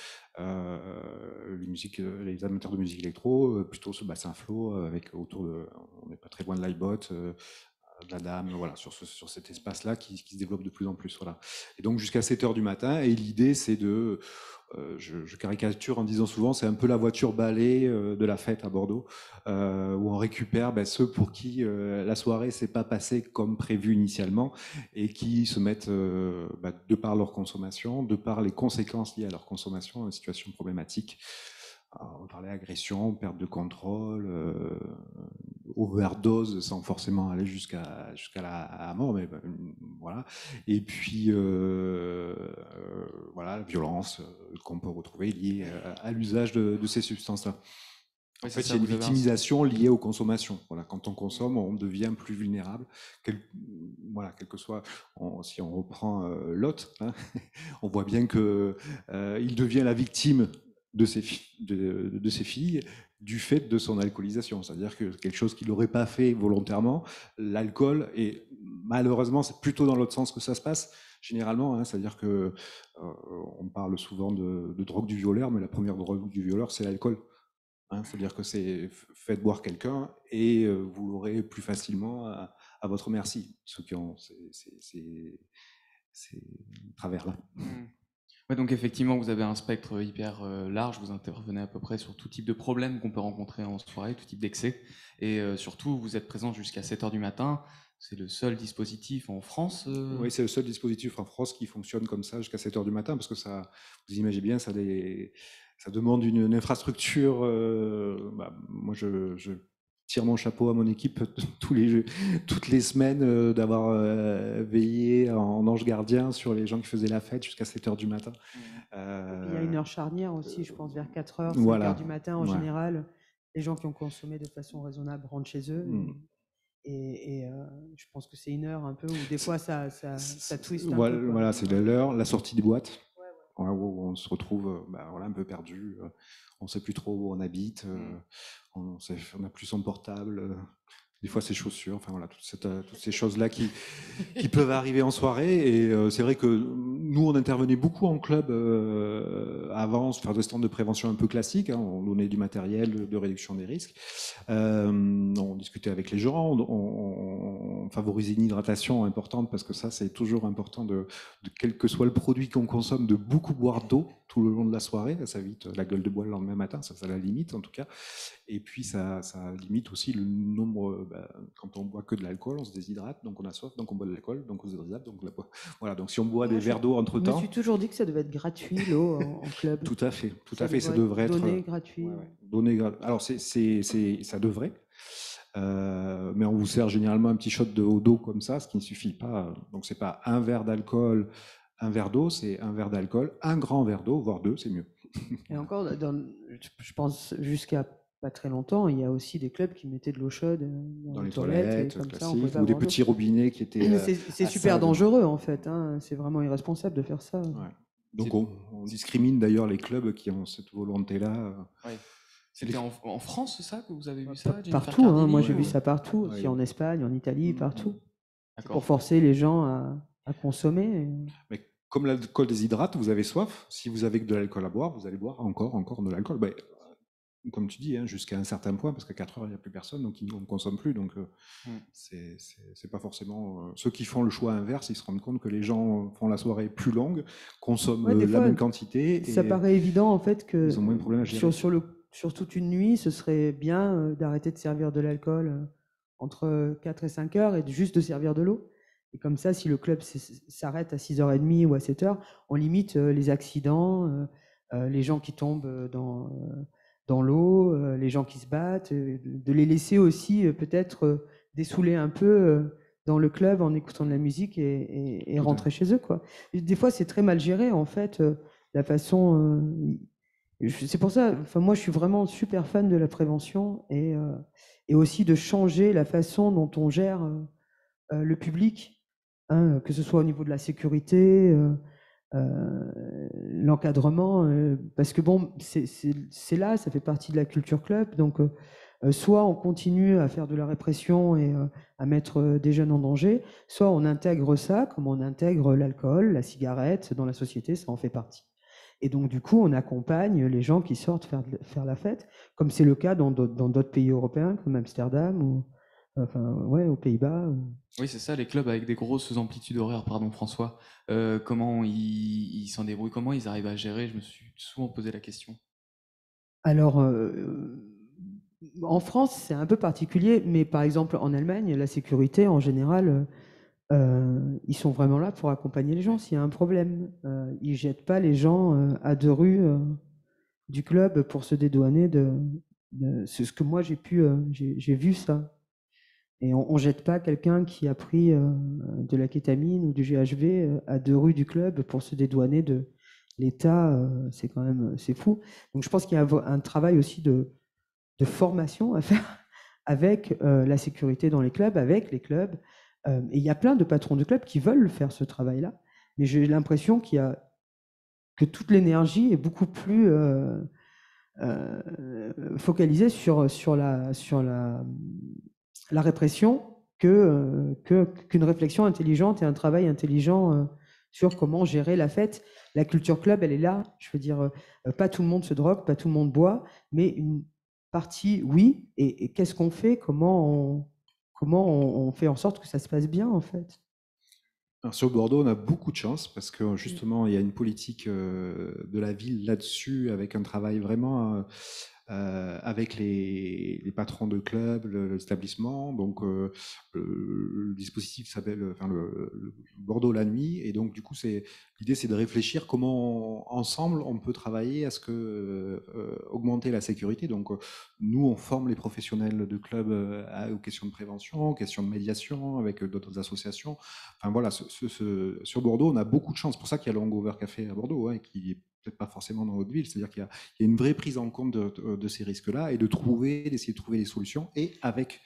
les amateurs de musique électro, plutôt ce bassin Flow, avec on n'est pas très loin de l'iBot, de la Dame, voilà, sur cet espace-là qui se développe de plus en plus. Voilà. Et donc jusqu'à 7h du matin, et l'idée c'est de... je caricature en disant souvent, c'est un peu la voiture balai de la fête à Bordeaux, où on récupère ceux pour qui la soirée s'est pas passée comme prévu initialement, et qui se mettent, de par leur consommation, de par les conséquences liées à leur consommation, dans une situation problématique. Alors, on parlait agression, perte de contrôle, overdose, sans forcément aller jusqu'à la mort, mais voilà. Et puis voilà, la violence qu'on peut retrouver liée à l'usage de ces substances-là. En fait, il y a une victimisation liée aux consommations. Voilà, quand on consomme, on devient plus vulnérable. Voilà, quel que soit, si on reprend Lot, hein, on voit bien que il devient la victime de ses filles du fait de son alcoolisation. C'est-à-dire que quelque chose qu'il n'aurait pas fait volontairement, l'alcool, et malheureusement, c'est plutôt dans l'autre sens que ça se passe, généralement, hein, c'est-à-dire que on parle souvent de drogue du violeur, mais la première drogue du violeur, c'est l'alcool. Hein, c'est-à-dire que c'est faites boire quelqu'un et vous l'aurez plus facilement à votre merci, ceux qui ont ces travers-là. Ouais, donc effectivement, vous avez un spectre hyper large, vous intervenez à peu près sur tout type de problème qu'on peut rencontrer en soirée, tout type d'excès, et surtout, vous êtes présent jusqu'à 7h du matin. C'est le seul dispositif en France Oui, c'est le seul dispositif en France qui fonctionne comme ça jusqu'à 7h du matin, parce que ça, vous imaginez bien, ça demande une infrastructure. Moi, je tire mon chapeau à mon équipe toutes les semaines d'avoir veillé en ange gardien sur les gens qui faisaient la fête jusqu'à 7h du matin. Il y a une heure charnière aussi, je pense, vers 4h, 5h voilà. du matin en général. Les gens qui ont consommé de façon raisonnable rentrent chez eux. Et je pense que c'est une heure un peu où des fois ça twiste un peu. Voilà, c'est l'heure, la sortie des boîtes, où on se retrouve un peu perdu, on ne sait plus trop où on habite, on n'a plus son portable, des fois ses chaussures, enfin voilà, toutes ces choses-là qui peuvent arriver en soirée. Et c'est vrai que nous, on intervenait beaucoup en club avant, faire des stands de prévention un peu classiques, hein, on donnait du matériel de réduction des risques, on discutait avec les gens, on favorisait une hydratation importante, parce que ça, c'est toujours important de quel que soit le produit qu'on consomme, de beaucoup boire d'eau tout le long de la soirée. Ça évite la gueule de bois le lendemain matin, ça la limite en tout cas. Et puis ça limite aussi le nombre, quand on boit que de l'alcool, on se déshydrate, donc on a soif, donc on boit de l'alcool, donc on se déshydrate, donc voilà. Donc si on boit des verres d'eau entre temps. Je me suis toujours dit que ça devait être gratuit, l'eau en club. Tout à fait, ça devrait être donné gratuit. Alors ça devrait. Mais on vous sert généralement un petit shot d'eau comme ça, ce qui ne suffit pas. Donc c'est pas un verre d'alcool, un verre d'eau, c'est un verre d'alcool, un grand verre d'eau, voire deux, c'est mieux. Et encore, je pense jusqu'à pas très longtemps, il y a aussi des clubs qui mettaient de l'eau chaude dans les toilettes comme classiques, ça, ou des petits robinets qui étaient. C'est super dangereux en fait, hein. C'est vraiment irresponsable de faire ça. Ouais. Donc on discrimine d'ailleurs les clubs qui ont cette volonté-là. Ouais. C'était en France, ça, que vous avez vu ça? Partout, hein, moi j'ai vu ça partout, aussi en Espagne, en Italie, partout. Pour forcer les gens à consommer. Mais comme l'alcool déshydrate, vous avez soif. Si vous avez que de l'alcool à boire, vous allez boire encore de l'alcool. Comme tu dis, hein, jusqu'à un certain point, parce qu'à 4h, il n'y a plus personne, donc on ne consomme plus. Donc c'est pas forcément... ceux qui font le choix inverse, ils se rendent compte que les gens font la soirée plus longue, consomment la même quantité. Ça paraît évident en fait que ils ont moins de problèmes à gérer. Sur toute une nuit, ce serait bien d'arrêter de servir de l'alcool entre 4 et 5 heures et juste de servir de l'eau. Et comme ça, si le club s'arrête à 6h30 ou à 7h, on limite les accidents, les gens qui tombent dans l'eau, les gens qui se battent, de les laisser aussi peut-être dessouler un peu dans le club en écoutant de la musique et rentrer chez eux, quoi. Et des fois, c'est très mal géré, en fait, la façon. C'est pour ça, enfin, moi, je suis vraiment super fan de la prévention et aussi de changer la façon dont on gère le public, hein, que ce soit au niveau de la sécurité, l'encadrement, parce que bon, c'est là, ça fait partie de la culture club, donc soit on continue à faire de la répression et à mettre des jeunes en danger, soit on intègre ça comme on intègre l'alcool, la cigarette dans la société, ça en fait partie. Et donc du coup, on accompagne les gens qui sortent faire la fête, comme c'est le cas dans d'autres pays européens, comme Amsterdam ou enfin ouais, aux Pays-Bas. Oui, c'est ça, les clubs avec des grosses amplitudes horaires, pardon François. Comment ils s'en débrouillent, comment ils arrivent à gérer? Je me suis souvent posé la question. Alors, en France, c'est un peu particulier, mais par exemple en Allemagne, la sécurité, en général, ils sont vraiment là pour accompagner les gens s'il y a un problème. Ils jettent pas les gens à 2 rues du club pour se dédouaner c'est ce que moi j'ai vu ça. Et on jette pas quelqu'un qui a pris de la kétamine ou du GHB à 2 rues du club pour se dédouaner de l'État. C'est quand même, c'est fou. Donc je pense qu'il y a un travail aussi de formation à faire avec la sécurité dans les clubs, avec les clubs. Et il y a plein de patrons de clubs qui veulent faire ce travail-là. Mais j'ai l'impression que toute l'énergie est beaucoup plus focalisée sur la répression qu'une réflexion intelligente et un travail intelligent sur comment gérer la fête. La culture club, elle est là. Je veux dire, pas tout le monde se drogue, pas tout le monde boit, mais une partie, oui. Et qu'est-ce qu'on fait? Comment on fait en sorte que ça se passe bien, en fait? Alors, sur Bordeaux, on a beaucoup de chance parce que justement, il y a une politique de la ville là-dessus, avec un travail vraiment avec les patrons de clubs, l'établissement. Donc, le dispositif s'appelle le Bordeaux la nuit. Et donc, du coup, l'idée, c'est de réfléchir comment ensemble on peut travailler à ce que augmenter la sécurité. Donc, nous, on forme les professionnels de clubs aux questions de prévention, aux questions de médiation avec d'autres associations. Enfin voilà, sur Bordeaux, on a beaucoup de chance. C'est pour ça qu'il y a le Hangover Café à Bordeaux, hein, qui est peut-être pas forcément dans votre ville. C'est-à-dire qu'il y a une vraie prise en compte de ces risques-là et d'essayer de trouver des solutions et avec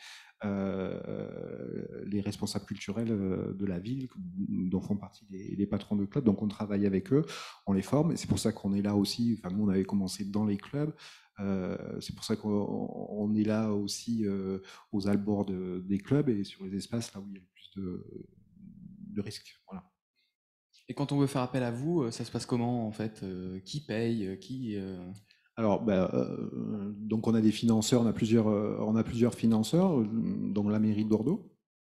les responsables culturels de la ville dont font partie les patrons de clubs. Donc on travaille avec eux, on les forme et c'est pour ça qu'on est là aussi. Enfin, nous, on avait commencé dans les clubs. C'est pour ça qu'on est là aussi aux abords des clubs et sur les espaces là où il y a le plus de risques. Voilà. Et quand on veut faire appel à vous, ça se passe comment en fait? Qui paye? Alors, donc on a des financeurs, on a plusieurs financeurs, dont la mairie de Bordeaux,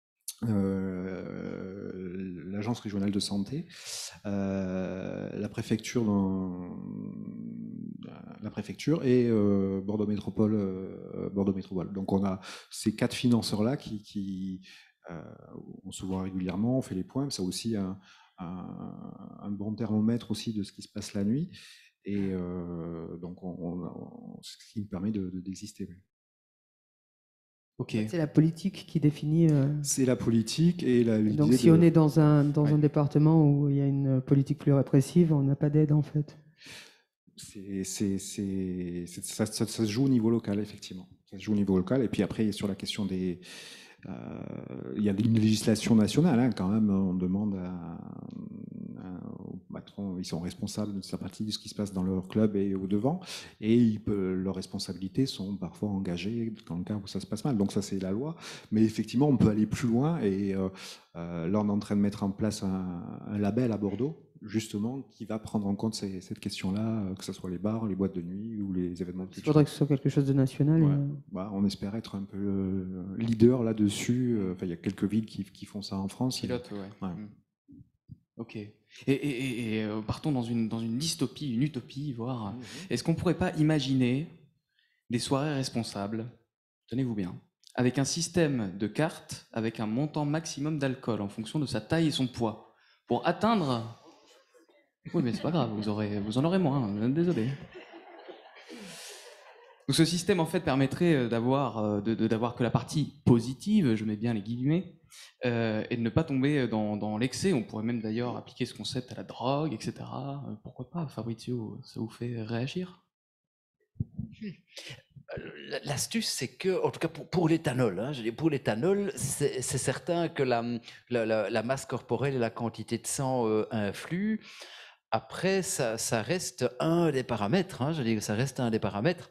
l'agence régionale de santé, la préfecture et Bordeaux Métropole, Donc on a ces 4 financeurs-là qui on se voit régulièrement, on fait les points. C'est aussi un bon thermomètre aussi de ce qui se passe la nuit. Et donc, ce qui nous permet d'exister. Ok. C'est la politique qui définit. C'est la politique et donc, si on est dans un département où il y a une politique plus répressive, on n'a pas d'aide en fait. Ça se joue au niveau local, effectivement. Ça se joue au niveau local. Et puis après, sur la question des. Il y a une législation nationale, hein, quand même. On demande aux patrons, ils sont responsables de sa partie de ce qui se passe dans leur club et au-devant. Et leurs responsabilités sont parfois engagées dans le cas où ça se passe mal. Donc ça, c'est la loi. Mais effectivement, on peut aller plus loin. Et là, on est en train de mettre en place un label à Bordeaux, justement, qui va prendre en compte cette question-là, que ce soit les bars, les boîtes de nuit ou les événements culturels. Il faudrait que ce soit quelque chose de national. Ouais. On espère être un peu leader là-dessus. Il y a quelques villes qui font ça en France. Pilote, ouais. Ok. Et partons dans une dystopie, une utopie, voire. Est-ce qu'on pourrait pas imaginer des soirées responsables, tenez-vous bien, avec un système de cartes avec un montant maximum d'alcool en fonction de sa taille et son poids, pour atteindre. Oui, mais c'est pas grave, vous en aurez moins, désolé. Donc ce système en fait permettrait d'avoir que la partie positive, je mets bien les guillemets, et de ne pas tomber dans l'excès. On pourrait même d'ailleurs appliquer ce concept à la drogue, etc. Pourquoi pas, Fabrizio, ça vous fait réagir? L'astuce, c'est que, en tout cas pour l'éthanol, hein, je dis pour l'éthanol, c'est certain que la masse corporelle et la quantité de sang influent. Après, ça reste un des paramètres. Hein, je dis que ça reste un des paramètres.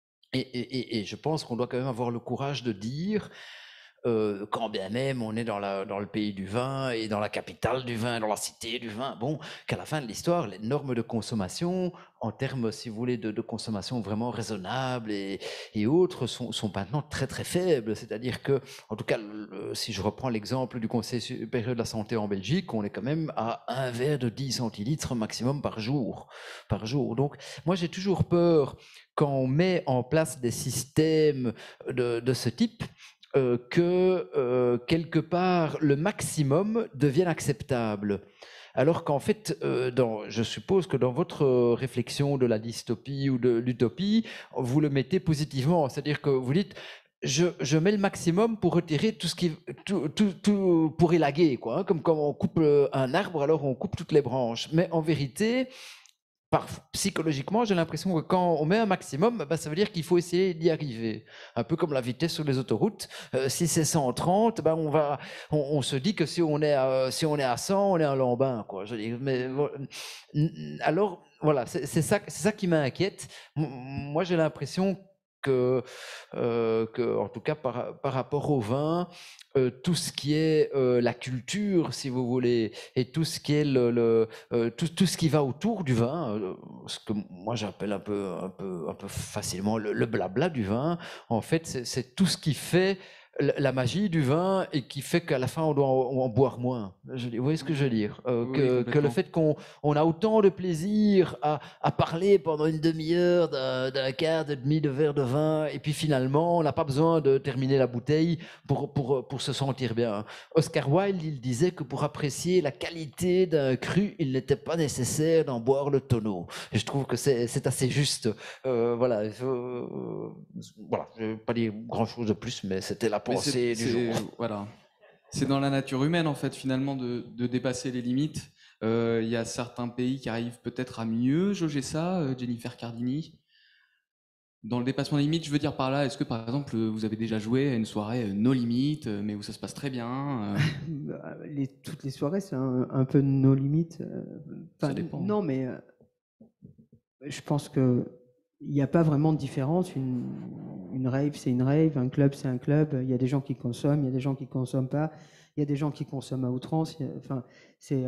Et je pense qu'on doit quand même avoir le courage de dire, quand bien même on est dans le pays du vin et dans la capitale du vin, dans la cité du vin, bon, qu'à la fin de l'histoire, les normes de consommation, en termes, si vous voulez, de consommation vraiment raisonnable et autres, sont maintenant très très faibles. C'est-à-dire que, en tout cas, si je reprends l'exemple du Conseil supérieur de la santé en Belgique, on est quand même à un verre de 10 centilitres maximum par jour. Donc, moi, j'ai toujours peur quand on met en place des systèmes de ce type, que quelque part le maximum devienne acceptable. Alors qu'en fait, je suppose que dans votre réflexion de la dystopie ou de l'utopie, vous le mettez positivement, c'est-à-dire que vous dites je mets le maximum pour retirer tout pour élaguer, quoi, hein, comme quand on coupe un arbre, alors on coupe toutes les branches. Mais en vérité, psychologiquement, j'ai l'impression que quand on met un maximum, bah, ça veut dire qu'il faut essayer d'y arriver. Un peu comme la vitesse sur les autoroutes. Si c'est 130, bah, on se dit que si on est à 100, on est un lambin, quoi. Je dis, mais alors, voilà, c'est ça qui m'inquiète. Moi, j'ai l'impression que, en tout cas, par rapport au vin, tout ce qui est la culture, si vous voulez, et tout ce qui est tout ce qui va autour du vin, ce que moi j'appelle un peu facilement le blabla du vin, en fait, c'est tout ce qui fait la magie du vin et qui fait qu'à la fin on doit en boire moins. Vous voyez ce que je veux dire, Oui, que le complètement. fait qu'on a autant de plaisir à parler pendant une demi-heure d'un quart, de demi de verre de vin, et puis finalement on n'a pas besoin de terminer la bouteille pour se sentir bien. Oscar Wilde, il disait que pour apprécier la qualité d'un cru, il n'était pas nécessaire d'en boire le tonneau. Et je trouve que c'est assez juste. Voilà, voilà, je ne vais pas dire grand-chose de plus, mais c'était la Mais pensée du jour. voilà. C'est dans la nature humaine, en fait, finalement, de dépasser les limites. Il y a certains pays qui arrivent peut-être à mieux jauger ça, Jennifer Cardini. Dans le dépassement des limites, je veux dire par là, est-ce que par exemple vous avez déjà joué à une soirée no limites, mais où ça se passe très bien Toutes les soirées, c'est un peu nos limites. Ça dépend. Non, mais je pense qu'il n'y a pas vraiment de différence. Une rave, c'est une rave. Un club, c'est un club. Il y a des gens qui consomment, il y a des gens qui ne consomment pas. Il y a des gens qui consomment à outrance. Enfin, c'est...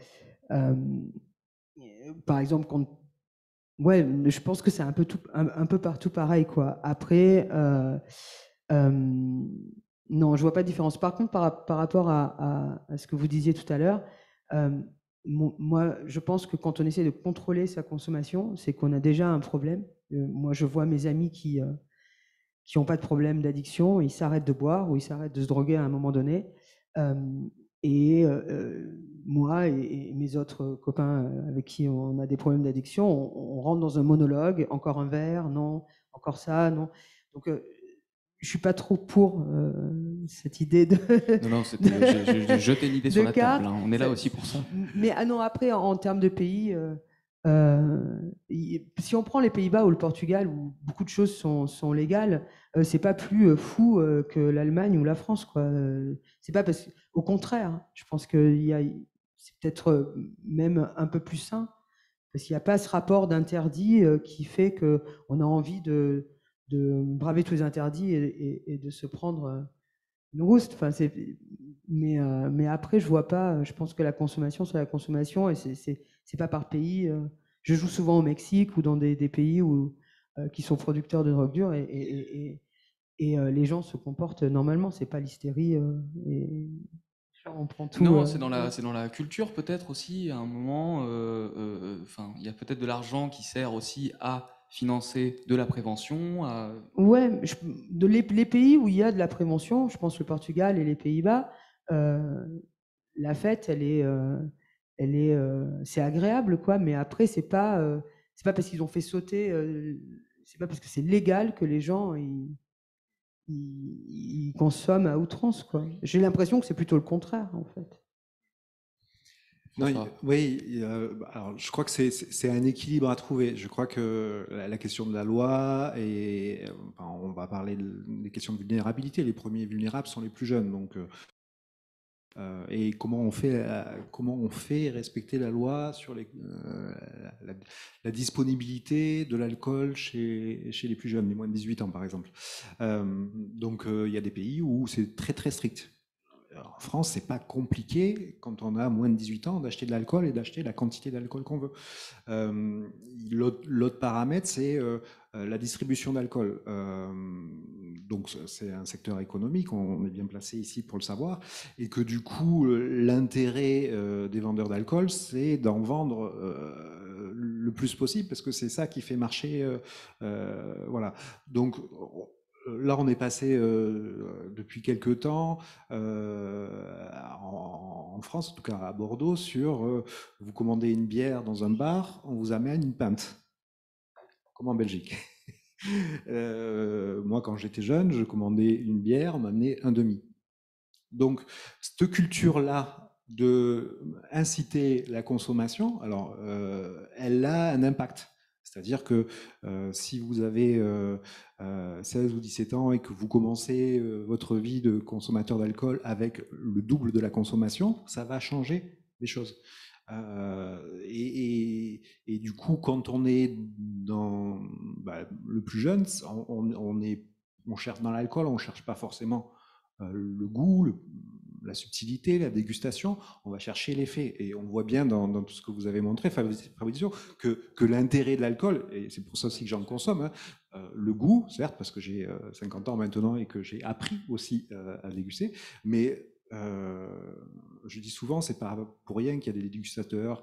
par exemple, ouais, je pense que c'est un peu partout pareil, quoi. Après, non, je vois pas de différence. Par contre, par rapport à ce que vous disiez tout à l'heure, moi, je pense que quand on essaie de contrôler sa consommation, c'est qu'on a déjà un problème. Moi, je vois mes amis qui n'ont pas de problème d'addiction, ils s'arrêtent de boire ou ils s'arrêtent de se droguer à un moment donné. Et moi et mes autres copains avec qui on a des problèmes d'addiction, on rentre dans un monologue, encore un verre, non, encore ça, non. Donc, je suis pas trop pour cette idée de. Non, j'ai jeté une idée sur la table. Hein. On est là aussi pour ça. Mais non, après, en termes de pays, si on prend les Pays-Bas ou le Portugal, où beaucoup de choses sont légales, c'est pas plus fou que l'Allemagne ou la France, quoi. C'est pas parce au contraire, hein, je pense que c'est peut-être même un peu plus sain, parce qu'il n'y a pas ce rapport d'interdit qui fait que on a envie de braver tous les interdits et de se prendre une rouste. Enfin, mais après, je vois pas. Je pense que la consommation, c'est la consommation et c'est pas par pays. Je joue souvent au Mexique ou dans des pays qui sont producteurs de drogue dure et les gens se comportent normalement. C'est pas l'hystérie et on prend tout. Non, c'est dans la culture peut-être aussi. À un moment, enfin, il y a peut-être de l'argent qui sert aussi à financer de la prévention. Ouais, les pays où il y a de la prévention, je pense le Portugal et les Pays-Bas, la fête, c'est agréable, quoi. Mais après, c'est pas parce qu'ils ont fait sauter c'est pas parce que c'est légal que les gens ils consomment à outrance, quoi. J'ai l'impression que c'est plutôt le contraire, en fait. Non, François. oui, alors je crois que c'est un équilibre à trouver. Je crois que la question de la loi et enfin, on va parler des questions de vulnérabilité. Les premiers vulnérables sont les plus jeunes, donc et comment on fait respecter la loi sur la disponibilité de l'alcool chez les plus jeunes, les moins de 18 ans par exemple. Donc il y a des pays où c'est très très strict. En France, c'est pas compliqué quand on a moins de 18 ans d'acheter de l'alcool et d'acheter la quantité d'alcool qu'on veut. L'autre paramètre, c'est la distribution d'alcool. Donc c'est un secteur économique, on est bien placé ici pour le savoir, et que du coup, l'intérêt des vendeurs d'alcool, c'est d'en vendre le plus possible, parce que c'est ça qui fait marcher. Voilà. Donc là, on est passé depuis quelque temps en France, en tout cas à Bordeaux, sur vous commandez une bière dans un bar, on vous amène une pinte, comme en Belgique. Moi, quand j'étais jeune, je commandais une bière, on m'amenait un demi. Donc, cette culture-là de inciter la consommation, alors, elle a un impact. C'est-à-dire que si vous avez 16 ou 17 ans et que vous commencez votre vie de consommateur d'alcool avec le double de la consommation, ça va changer les choses. Et du coup, quand on est dans le plus jeune, on cherche dans l'alcool, on ne cherche pas forcément le goût, la subtilité, la dégustation, on va chercher l'effet. Et on voit bien dans tout ce que vous avez montré, Fabrizio, que l'intérêt de l'alcool, et c'est pour ça aussi que j'en consomme, hein, le goût, certes, parce que j'ai 50 ans maintenant et que j'ai appris aussi à déguster, mais je dis souvent, c'est pas pour rien qu'il y a des dégustateurs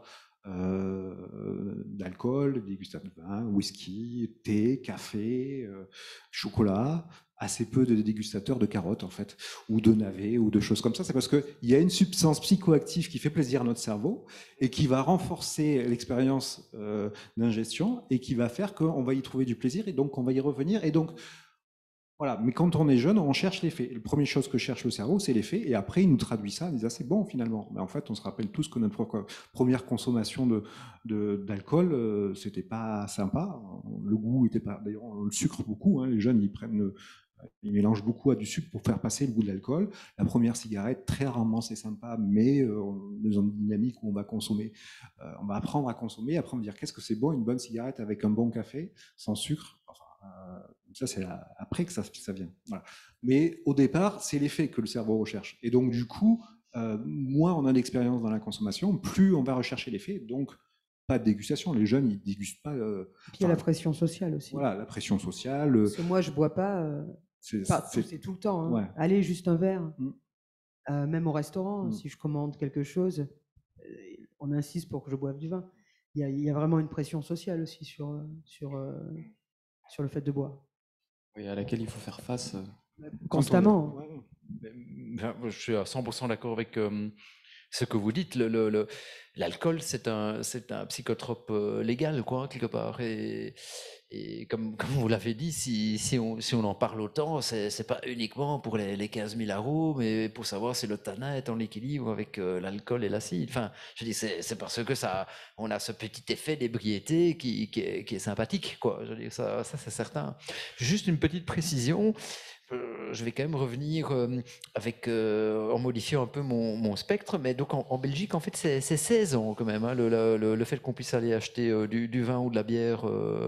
d'alcool, des dégustateurs de vin, whisky, thé, café, chocolat, assez peu de dégustateurs de carottes en fait, ou de navets, ou de choses comme ça. C'est parce qu'il y a une substance psychoactive qui fait plaisir à notre cerveau et qui va renforcer l'expérience d'ingestion et qui va faire qu'on va y trouver du plaisir et donc on va y revenir. Et donc voilà, mais quand on est jeune, on cherche l'effet. La première chose que cherche le cerveau, c'est l'effet, et après, il nous traduit ça, il dit, ah, c'est bon finalement. Mais en fait, on se rappelle tous que notre première consommation d'alcool, c'était pas sympa. Le goût était pas. D'ailleurs, on le sucre beaucoup. Hein, les jeunes, ils mélangent beaucoup à du sucre pour faire passer le goût de l'alcool. La première cigarette, très rarement, c'est sympa, mais on est dans une dynamique où on va consommer. On va apprendre à consommer, après on va dire qu'est-ce que c'est bon, une bonne cigarette avec un bon café, sans sucre. Enfin, ça, c'est après que ça vient. Voilà. Mais au départ, c'est l'effet que le cerveau recherche. Et donc, du coup, moins on a d'expérience dans la consommation, plus on va rechercher l'effet. Donc, pas de dégustation. Les jeunes, ils dégustent pas. Puis il y a la pression sociale aussi. Voilà, la pression sociale. Parce que moi, je bois pas. C'est tout le temps. Hein. Ouais. Allez, juste un verre. Même au restaurant, si je commande quelque chose, on insiste pour que je boive du vin. Il y a vraiment une pression sociale aussi sur le fait de boire. Oui, à laquelle il faut faire face. Constamment. Je suis à 100% d'accord avec ce que vous dites. L'alcool, c'est un psychotrope légal, quoi, quelque part. Et comme vous l'avez dit, si on en parle autant, c'est pas uniquement pour les 15 000 arômes, mais pour savoir si le tanin est en équilibre avec l'alcool et l'acide. Enfin, je dis, c'est parce que on a ce petit effet d'ébriété qui est sympathique, quoi. Je dis, ça c'est certain. Juste une petite précision. Je vais quand même revenir en modifiant un peu mon spectre, mais donc en Belgique, en fait, c'est 16 ans quand même, hein, le fait qu'on puisse aller acheter du vin ou de la bière.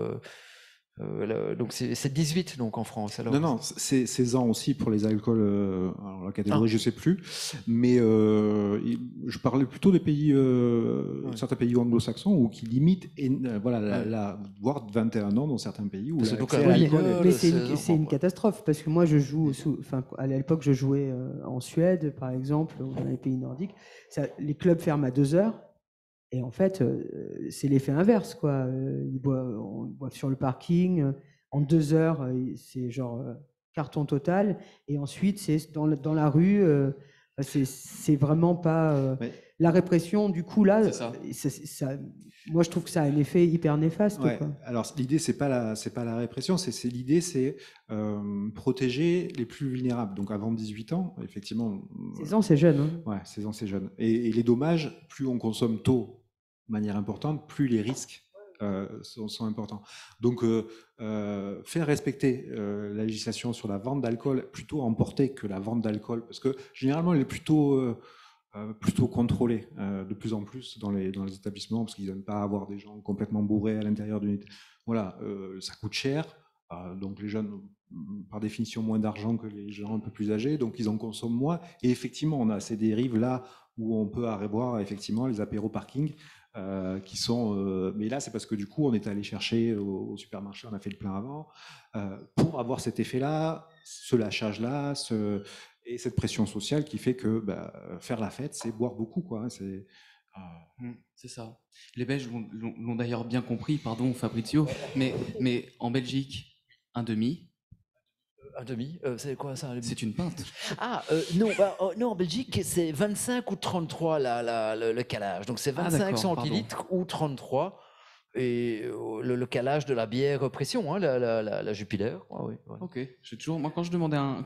Donc c'est 18 donc en France. Alors. Non, c'est 16 ans aussi pour les alcools. Alors la catégorie, je sais plus, mais je parlais plutôt des pays, certains pays anglo-saxons où qui limitent, voire 21 ans dans certains pays où mais c'est une catastrophe parce que moi je joue, à l'époque je jouais en Suède par exemple, ou dans les pays nordiques, les clubs ferment à 2 heures. Et en fait, c'est l'effet inverse, quoi. On boit sur le parking. En 2 heures, c'est genre carton total. Et ensuite, c'est dans la rue. C'est vraiment pas Ouais. la répression. Du coup, là, C'est ça. moi, je trouve que ça a un effet hyper néfaste. Ouais. Quoi. Alors l'idée c'est pas la répression, l'idée c'est protéger les plus vulnérables. Donc avant 18 ans, effectivement. 16 ans, c'est jeune. Hein. Ouais, 16 ans c'est jeune. Et les dommages, plus on consomme tôt de manière importante, plus les risques sont importants. Donc faire respecter la législation sur la vente d'alcool, plutôt emporter que la vente d'alcool, parce que généralement elle est plutôt contrôlée de plus en plus dans les établissements, parce qu'ils n'aiment pas avoir des gens complètement bourrés à l'intérieur d'une... Voilà, ça coûte cher, donc les jeunes ont par définition moins d'argent que les gens un peu plus âgés, donc ils en consomment moins, et effectivement on a ces dérives là où on peut boire effectivement les apéros parking, qui sont... mais là c'est parce que du coup on est allé chercher au supermarché, on a fait le plein avant, pour avoir cet effet-là, ce lâchage-là, et cette pression sociale qui fait que faire la fête, c'est boire beaucoup, quoi. C'est ça. Les Belges l'ont d'ailleurs bien compris, pardon Fabrizio, mais en Belgique, un demi. Un demi, c'est quoi ça? C'est une pinte. Non, non, en Belgique, c'est 25 ou 33 le calage. Donc c'est 25 centilitres ou 33. Et le calage de la bière pression, hein, la Jupiler. Ouais. Ok. Moi, quand je demandais un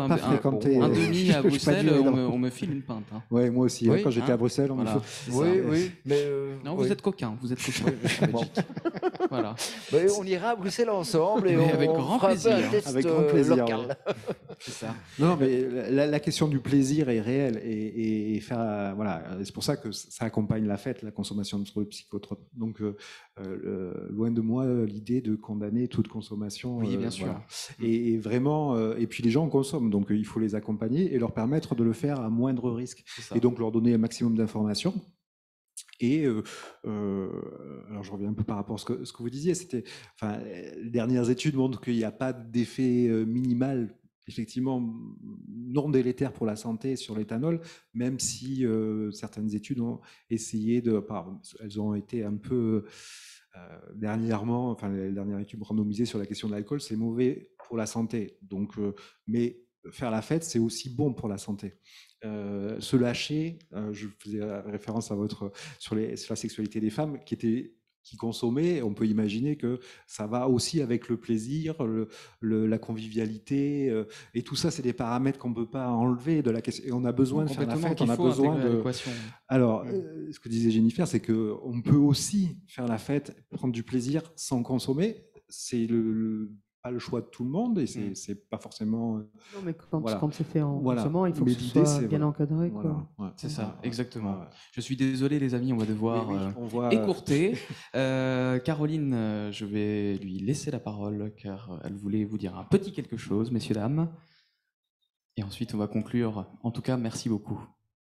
demi à Bruxelles, on me file une pinte. Hein. Ouais, moi aussi. Oui, quand j'étais à Bruxelles, on me Oui. Mais non, vous êtes coquin. Vous êtes coquin. Voilà. Mais on ira à Bruxelles ensemble et avec on grand fera plaisir. un peu un test Avec grand plaisir, local. C'est ça. Non, mais la question du plaisir est réelle et faire voilà, c'est pour ça que ça accompagne la fête, la consommation de psychotropes. Donc loin de moi l'idée de condamner toute consommation. Oui, bien sûr. Voilà. Et vraiment, et puis les gens consomment, donc il faut les accompagner et leur permettre de le faire à moindre risque. Et donc leur donner un maximum d'informations. Et alors je reviens un peu par rapport à ce que vous disiez, les dernières études montrent qu'il n'y a pas d'effet minimal, effectivement non délétère pour la santé sur l'éthanol, même si certaines études ont essayé elles ont été un peu dernièrement, les dernières études randomisées sur la question de l'alcool, c'est mauvais pour la santé. Donc, mais faire la fête, c'est aussi bon pour la santé. Se lâcher, je faisais référence à sur la sexualité des femmes qui consommaient, on peut imaginer que ça va aussi avec le plaisir, la convivialité, et tout ça, c'est des paramètres qu'on ne peut pas enlever de la question. Et on a besoin de faire la fête, on a besoin de... Alors, ce que disait Jennifer, c'est qu'on peut aussi faire la fête, prendre du plaisir sans consommer. C'est pas le choix de tout le monde et c'est pas forcément... Non, mais quand c'est fait en consommant, il faut que ce soit bien encadré. Quoi. C'est ça, exactement. Je suis désolé les amis, on va devoir on écourter. Caroline, je vais lui laisser la parole car elle voulait vous dire un petit quelque chose, messieurs, dames. Et ensuite on va conclure. En tout cas, merci beaucoup.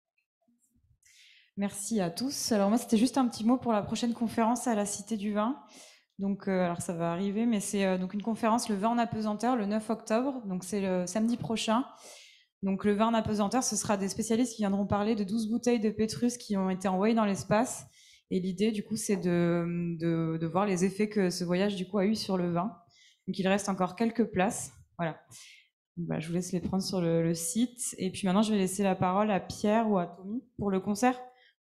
Merci à tous. Alors moi, c'était juste un petit mot pour la prochaine conférence à la Cité du Vin. Donc, alors ça va arriver, mais c'est donc une conférence, le vin en apesanteur, le 9 octobre, donc c'est le samedi prochain. Donc le vin en apesanteur, ce sera des spécialistes qui viendront parler de 12 bouteilles de Pétrus qui ont été envoyées dans l'espace. Et l'idée, du coup, c'est de voir les effets que ce voyage, du coup, a eu sur le vin. Donc il reste encore quelques places. Voilà. Donc, je vous laisse les prendre sur le site. Et puis maintenant, je vais laisser la parole à Pierre ou à Tommy pour le concert.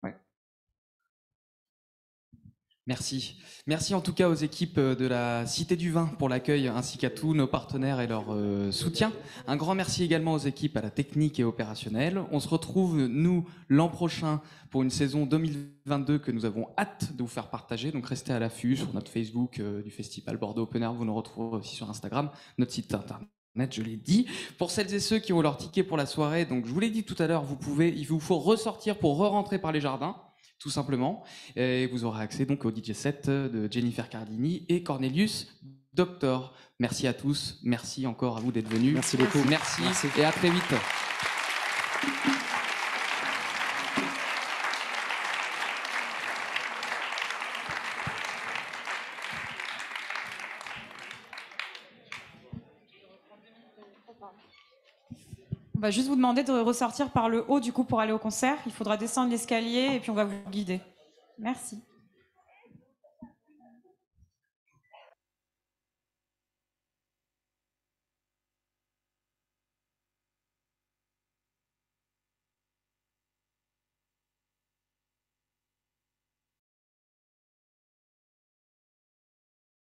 Merci. Merci en tout cas aux équipes de la Cité du Vin pour l'accueil, ainsi qu'à tous nos partenaires et leur soutien. Un grand merci également aux équipes à la technique et opérationnelle. On se retrouve, nous, l'an prochain pour une saison 2022 que nous avons hâte de vous faire partager. Donc restez à l'affût sur notre Facebook du Festival Bordeaux Open Air. Vous nous retrouverez aussi sur Instagram, notre site internet. Je l'ai dit. Pour celles et ceux qui ont leur ticket pour la soirée, donc je vous l'ai dit tout à l'heure, il vous faut ressortir pour re-rentrer par les jardins. Tout simplement, et vous aurez accès donc au DJ set de Jennifer Cardini et Cornelius Doctor. Merci à tous, merci encore à vous d'être venus. Merci beaucoup. Merci. Et à très vite. On va juste vous demander de ressortir par le haut du coup pour aller au concert. Il faudra descendre l'escalier et puis on va vous guider. Merci.